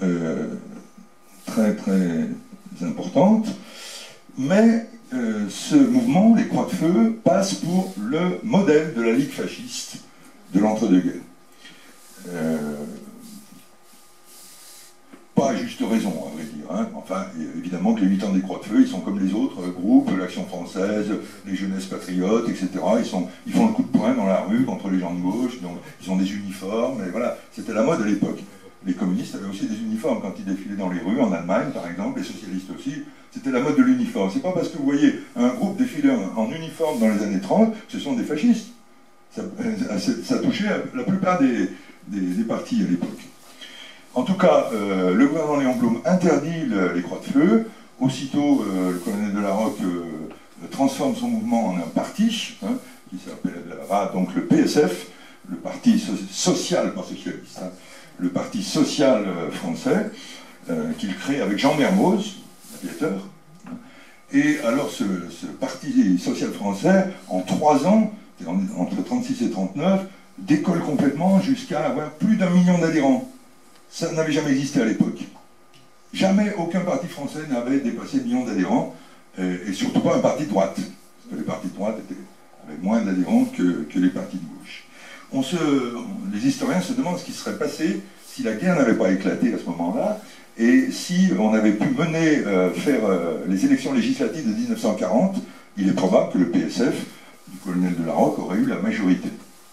très très importante, mais ce mouvement, les Croix de Feu, passe pour le modèle de la Ligue fasciste de l'entre-deux-guerres. Pas juste juste raison, à vrai dire. Hein. Enfin, évidemment que les militants des Croix de Feu, ils sont comme les autres groupes, l'Action française, les jeunesses patriotes, etc. Ils font le coup de poing dans la rue contre les gens de gauche, donc ils ont des uniformes, et voilà, c'était la mode à l'époque. Les communistes avaient aussi des uniformes quand ils défilaient dans les rues, en Allemagne par exemple, les socialistes aussi, c'était la mode de l'uniforme. C'est pas parce que vous voyez un groupe défiler en uniforme dans les années 30, ce sont des fascistes. Ça touchait la plupart des partis à l'époque. En tout cas, le gouvernement Léon Blum interdit les Croix de Feu. Aussitôt, le colonel de la Rocque transforme son mouvement en un parti, hein, qui s'appellera donc le PSF, le Parti social, pas socialiste, hein, le Parti social français, qu'il crée avec Jean Mermoz, l'aviateur. Et alors, ce Parti social français, en 3 ans, entre 36 et 39, décolle complètement jusqu'à avoir plus d'1 million d'adhérents. Ça n'avait jamais existé à l'époque. Jamais aucun parti français n'avait dépassé 1 million d'adhérents, et surtout pas un parti de droite. Parce que les partis de droite avaient moins d'adhérents que les partis de gauche. Les historiens se demandent ce qui serait passé si la guerre n'avait pas éclaté à ce moment-là, et si on avait pu faire les élections législatives de 1940, il est probable que le PSF du colonel de la Rocque aurait eu la majorité.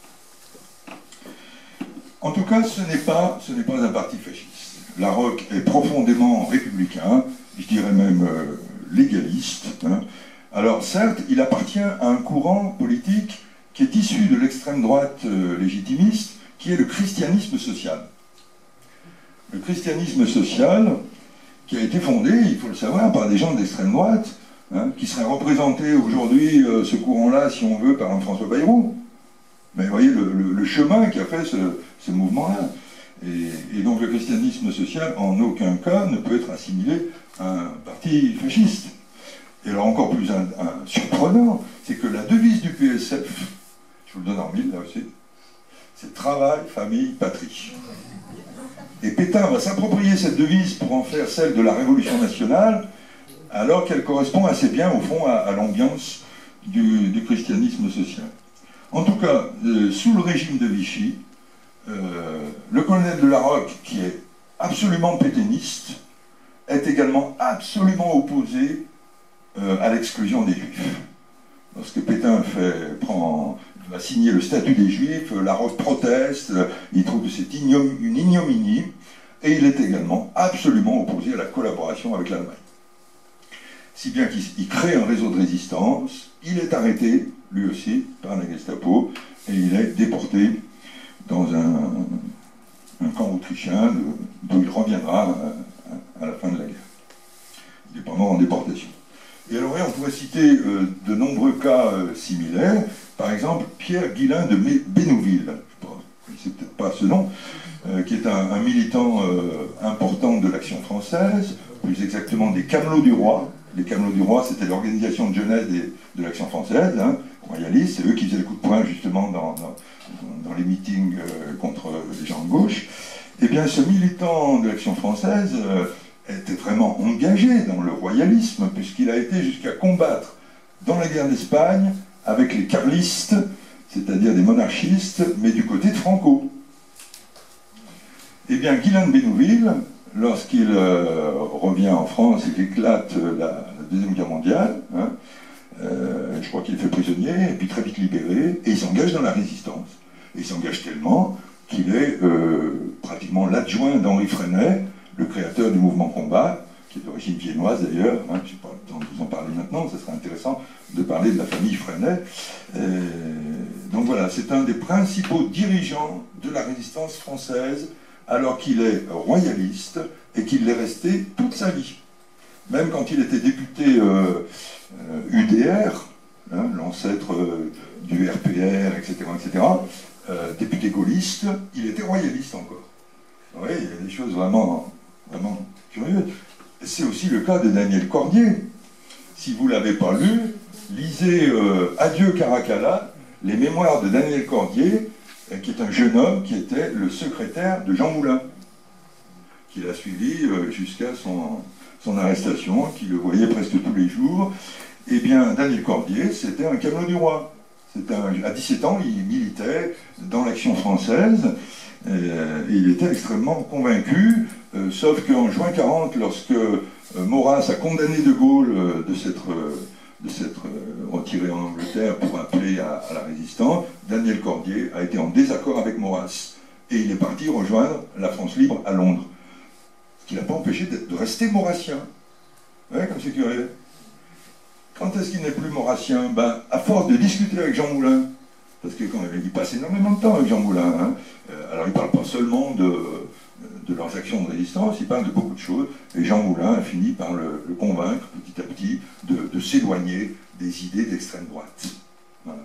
En tout cas, ce n'est pas un parti fasciste. La Rocque est profondément républicain, je dirais même légaliste. Hein. Alors certes, il appartient à un courant politique qui est issu de l'extrême droite légitimiste, qui est le christianisme social. Le christianisme social, qui a été fondé, il faut le savoir, par des gens d'extrême droite, hein, qui seraient représentés aujourd'hui, ce courant-là, si on veut, par un François Bayrou. Mais vous voyez le chemin qu'a fait ce mouvement-là. Et donc le christianisme social, en aucun cas, ne peut être assimilé à un parti fasciste. Et alors encore plus surprenant, c'est que la devise du PSF, je vous le donne en mille là aussi, c'est travail, famille, patrie. Et Pétain va s'approprier cette devise pour en faire celle de la Révolution nationale, alors qu'elle correspond assez bien, au fond, à l'ambiance du christianisme social. En tout cas, sous le régime de Vichy, le colonel de la Rocque, qui est absolument pétainiste, est également absolument opposé à l'exclusion des Juifs. Lorsque Pétain va signer le statut des Juifs, la Rocque proteste, il trouve que c'est une ignominie, et il est également absolument opposé à la collaboration avec l'Allemagne. Si bien qu'il crée un réseau de résistance, il est arrêté, lui aussi, par la Gestapo, et il est déporté dans un camp autrichien d'où il reviendra à la fin de la guerre. Il est pas mort en déportation. Et alors, on pourrait citer de nombreux cas similaires. Par exemple, Pierre Guillain de Bénouville, je ne connaissez peut-être pas ce nom, qui est un militant important de l'Action française, plus exactement des Camelots du Roi. Les Camelots du Roi, c'était l'organisation de jeunesse de l'Action française, hein, royaliste, c'est eux qui faisaient le coup de poing justement dans les meetings contre les gens de gauche. Eh bien, ce militant de l'Action française était vraiment engagé dans le royalisme, puisqu'il a été jusqu'à combattre dans la guerre d'Espagne avec les carlistes, c'est-à-dire des monarchistes, mais du côté de Franco. Eh bien, Guillain de Bénouville, lorsqu'il revient en France et qu'éclate la Deuxième Guerre mondiale, hein, je crois qu'il est fait prisonnier, et puis très vite libéré, et il s'engage dans la résistance. Et il s'engage tellement qu'il est pratiquement l'adjoint d'Henri Freinet, le créateur du mouvement Combat, qui est d'origine viennoise d'ailleurs, hein, je n'ai pas le temps de vous en parler maintenant, ce serait intéressant de parler de la famille Freinet. Donc voilà, c'est un des principaux dirigeants de la résistance française, alors qu'il est royaliste et qu'il l'est resté toute sa vie. Même quand il était député UDR, hein, l'ancêtre du RPR, etc., député gaulliste, il était royaliste encore. Oui, il y a des choses vraiment curieuses. C'est aussi le cas de Daniel Cordier. Si vous ne l'avez pas lu, lisez Adieu Caracalla, les mémoires de Daniel Cordier, qui est un jeune homme qui était le secrétaire de Jean Moulin, qui l'a suivi jusqu'à son arrestation, qui le voyait presque tous les jours. Eh bien, Daniel Cordier, c'était un Camelot du Roi. À 17 ans, il militait dans l'Action française, et il était extrêmement convaincu sauf qu'en juin 40, lorsque Maurras a condamné De Gaulle de s'être retiré en Angleterre pour appeler à la résistance, Daniel Cordier a été en désaccord avec Maurras. Et il est parti rejoindre la France libre à Londres. Ce qui n'a pas empêché de rester maurassien. Ouais, comme c'est curieux. Quand est-ce qu'il n'est plus maurassien? Ben, à force de discuter avec Jean Moulin, parce qu'il passe énormément de temps avec Jean Moulin. Hein. Alors il ne parle pas seulement de leurs actions de résistance, il parle de beaucoup de choses. Et Jean Moulin a fini par le convaincre petit à petit de s'éloigner des idées d'extrême droite. Voilà.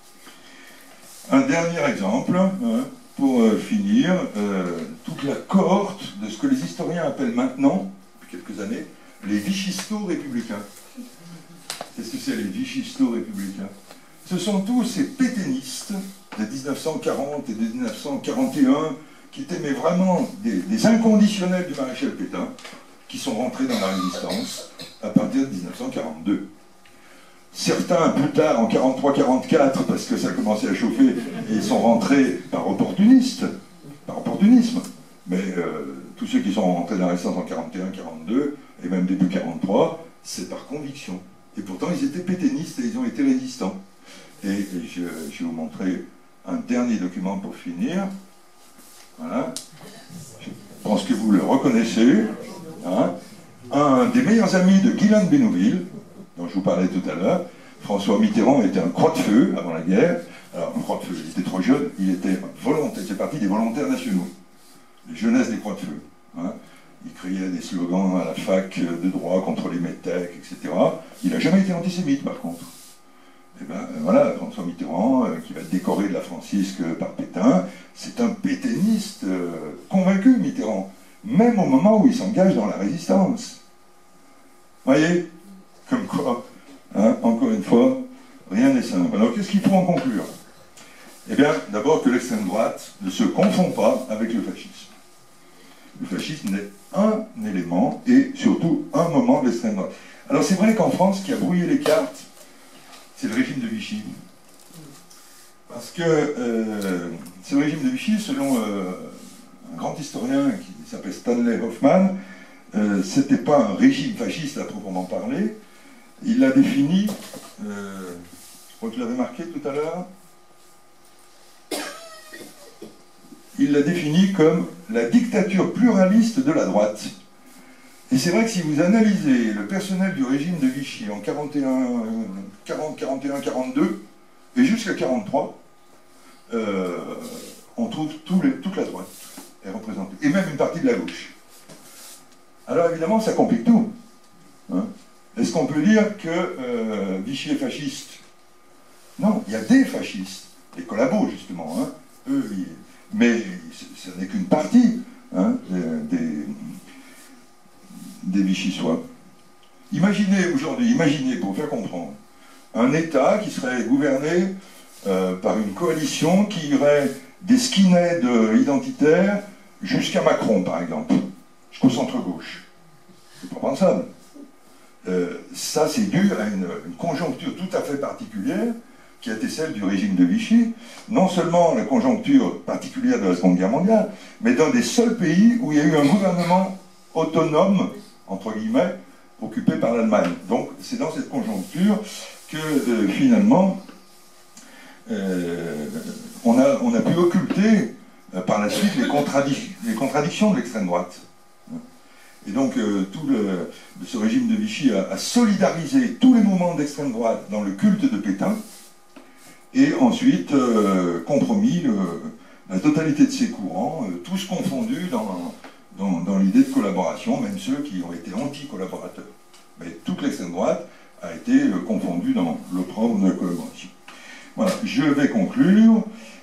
Un dernier exemple, hein, pour finir, toute la cohorte de ce que les historiens appellent maintenant, depuis quelques années, les vichisto-républicains. Qu'est-ce que c'est les vichisto-républicains? Ce sont tous ces pétainistes de 1940 et de 1941 qui étaient mais vraiment des inconditionnels du maréchal Pétain, qui sont rentrés dans la résistance à partir de 1942. Certains, plus tard, en 43-44, parce que ça commençait à chauffer, ils sont rentrés par opportunisme. Mais tous ceux qui sont rentrés dans la résistance en 41-42, et même début 43, c'est par conviction. Et pourtant, ils étaient pétainistes et ils ont été résistants. Et je vais vous montrer un dernier document pour finir. Voilà. Je pense que vous le reconnaissez. Hein. Un des meilleurs amis de Guylaine Bénouville, dont je vous parlais tout à l'heure, François Mitterrand était un croix-de-feu avant la guerre. Alors, un croix-de-feu, il était trop jeune, il était volontaire, c'est parti des volontaires nationaux, les jeunesses des croix-de-feu. Hein. Il criait des slogans à la fac de droit contre les métèques, etc. Il n'a jamais été antisémite, par contre. Et bien voilà, François Mitterrand, qui va être décoré de la Francisque par Pétain, c'est un pétainiste convaincu, Mitterrand, même au moment où il s'engage dans la résistance. Voyez, comme quoi, hein, encore une fois, rien n'est simple. Alors qu'est-ce qu'il faut en conclure? Eh bien, d'abord que l'extrême droite ne se confond pas avec le fascisme. Le fascisme n'est un élément et surtout un moment de l'extrême droite. Alors c'est vrai qu'en France, ce qui a brouillé les cartes, c'est le régime de Vichy. Parce que ce régime de Vichy, selon un grand historien qui s'appelle Stanley Hoffmann, c'était pas un régime fasciste à proprement parler. Il l'a défini, je crois que je l'avais marqué tout à l'heure, il l'a défini comme la dictature pluraliste de la droite. Et c'est vrai que si vous analysez le personnel du régime de Vichy en 40, 41, 42 et jusqu'à 43, on trouve toute la droite est représentée, et même une partie de la gauche. Alors évidemment, ça complique tout. Hein. Est-ce qu'on peut dire que Vichy est fasciste? Non, il y a des fascistes, les collabos justement, hein. Eux, mais ce n'est qu'une partie, hein, des Vichysois. Imaginez aujourd'hui, pour faire comprendre, un État qui serait gouverné par une coalition qui irait des skinheads identitaires jusqu'à Macron, par exemple, jusqu'au centre-gauche. C'est pas pensable. Ça, c'est dû à une conjoncture tout à fait particulière qui a été celle du régime de Vichy, non seulement la conjoncture particulière de la Seconde Guerre mondiale, mais dans des seuls pays où il y a eu un gouvernement autonome, entre guillemets, occupé par l'Allemagne. Donc c'est dans cette conjoncture que finalement on a pu occulter par la suite les contradictions de l'extrême droite. Et donc ce régime de Vichy a solidarisé tous les mouvements d'extrême droite dans le culte de Pétain, et ensuite compromis la totalité de ces courants, tous confondus dans l'idée de collaboration, même ceux qui ont été anti-collaborateurs. Mais toute l'extrême droite a été confondue dans l'opprobre de la collaboration. Voilà, je vais conclure.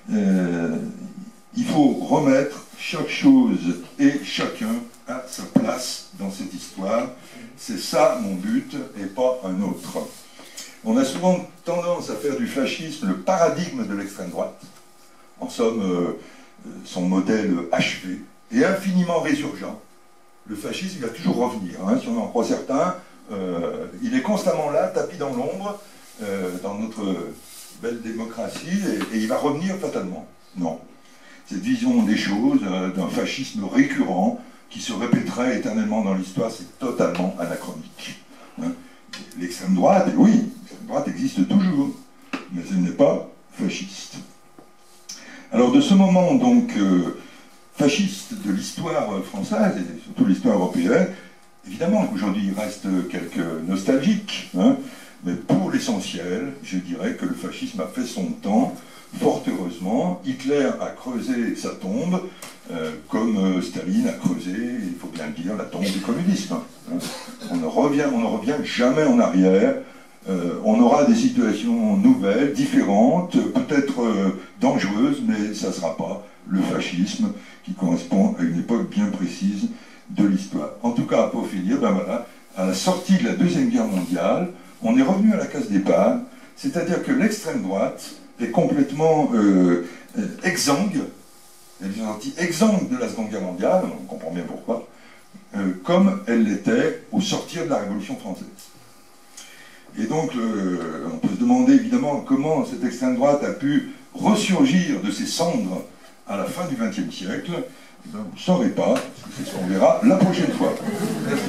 Il faut remettre chaque chose et chacun à sa place dans cette histoire. C'est ça mon but et pas un autre. On a souvent tendance à faire du fascisme le paradigme de l'extrême droite. En somme, son modèle achevé et infiniment résurgent. Le fascisme, il va toujours revenir. Hein, si on en croit certains, il est constamment là, tapis dans l'ombre, dans notre belle démocratie, et il va revenir fatalement. Non. Cette vision des choses, d'un fascisme récurrent, qui se répéterait éternellement dans l'histoire, c'est totalement anachronique. Hein. L'extrême droite, oui, l'extrême droite existe toujours, mais elle n'est pas fasciste. Alors de ce moment donc fasciste de l'histoire française, et surtout l'histoire européenne, évidemment qu'aujourd'hui il reste quelques nostalgiques, hein, mais pour l'essentiel, je dirais que le fascisme a fait son temps, fort heureusement. Hitler a creusé sa tombe, comme Staline a creusé, il faut bien le dire, la tombe du communisme. Hein. On ne revient jamais en arrière. On aura des situations nouvelles, différentes, peut-être dangereuses, mais ça ne sera pas le fascisme qui correspond à une époque bien précise de l'histoire. En tout cas, pour finir, ben voilà, à la sortie de la Deuxième Guerre mondiale, on est revenu à la case départ, c'est-à-dire que l'extrême droite est complètement exsangue, elle est gentille, exsangue de la Seconde Guerre mondiale, on comprend bien pourquoi, comme elle l'était au sortir de la Révolution française. Et donc, on peut se demander évidemment comment cette extrême droite a pu ressurgir de ses cendres à la fin du XXe siècle. Eh bien, vous ne saurez pas, parce que c'est ce qu'on verra la prochaine fois. Merci.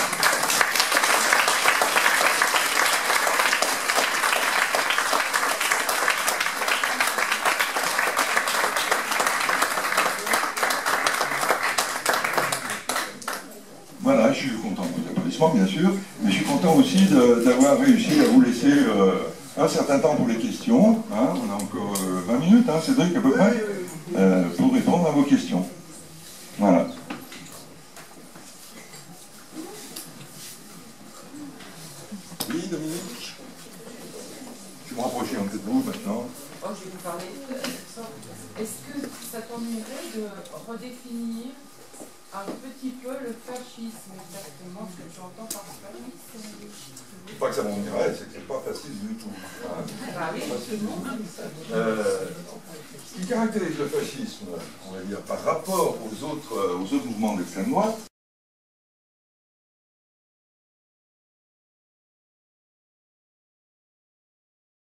Voilà, je suis content de vos applaudissements, bien sûr, mais je suis content aussi d'avoir réussi à vous laisser un certain temps pour les questions. Hein, on a encore 20 minutes, hein, Cédric, à peu près, pour répondre à vos questions. Voilà. Oui, Dominique? Je vais me rapprocher un peu de vous maintenant. Oh, je vais vous parler. Est-ce que ça t'ennuierait de redéfinir un petit peu le fascisme, exactement ce que tu entends par fascisme? C'est pas que ça m'ennuierait, c'est que c'est pas facile du tout. Hein. Ah oui, Ce qui caractérise le fascisme, on va dire, par rapport aux autres mouvements d'extrême droite,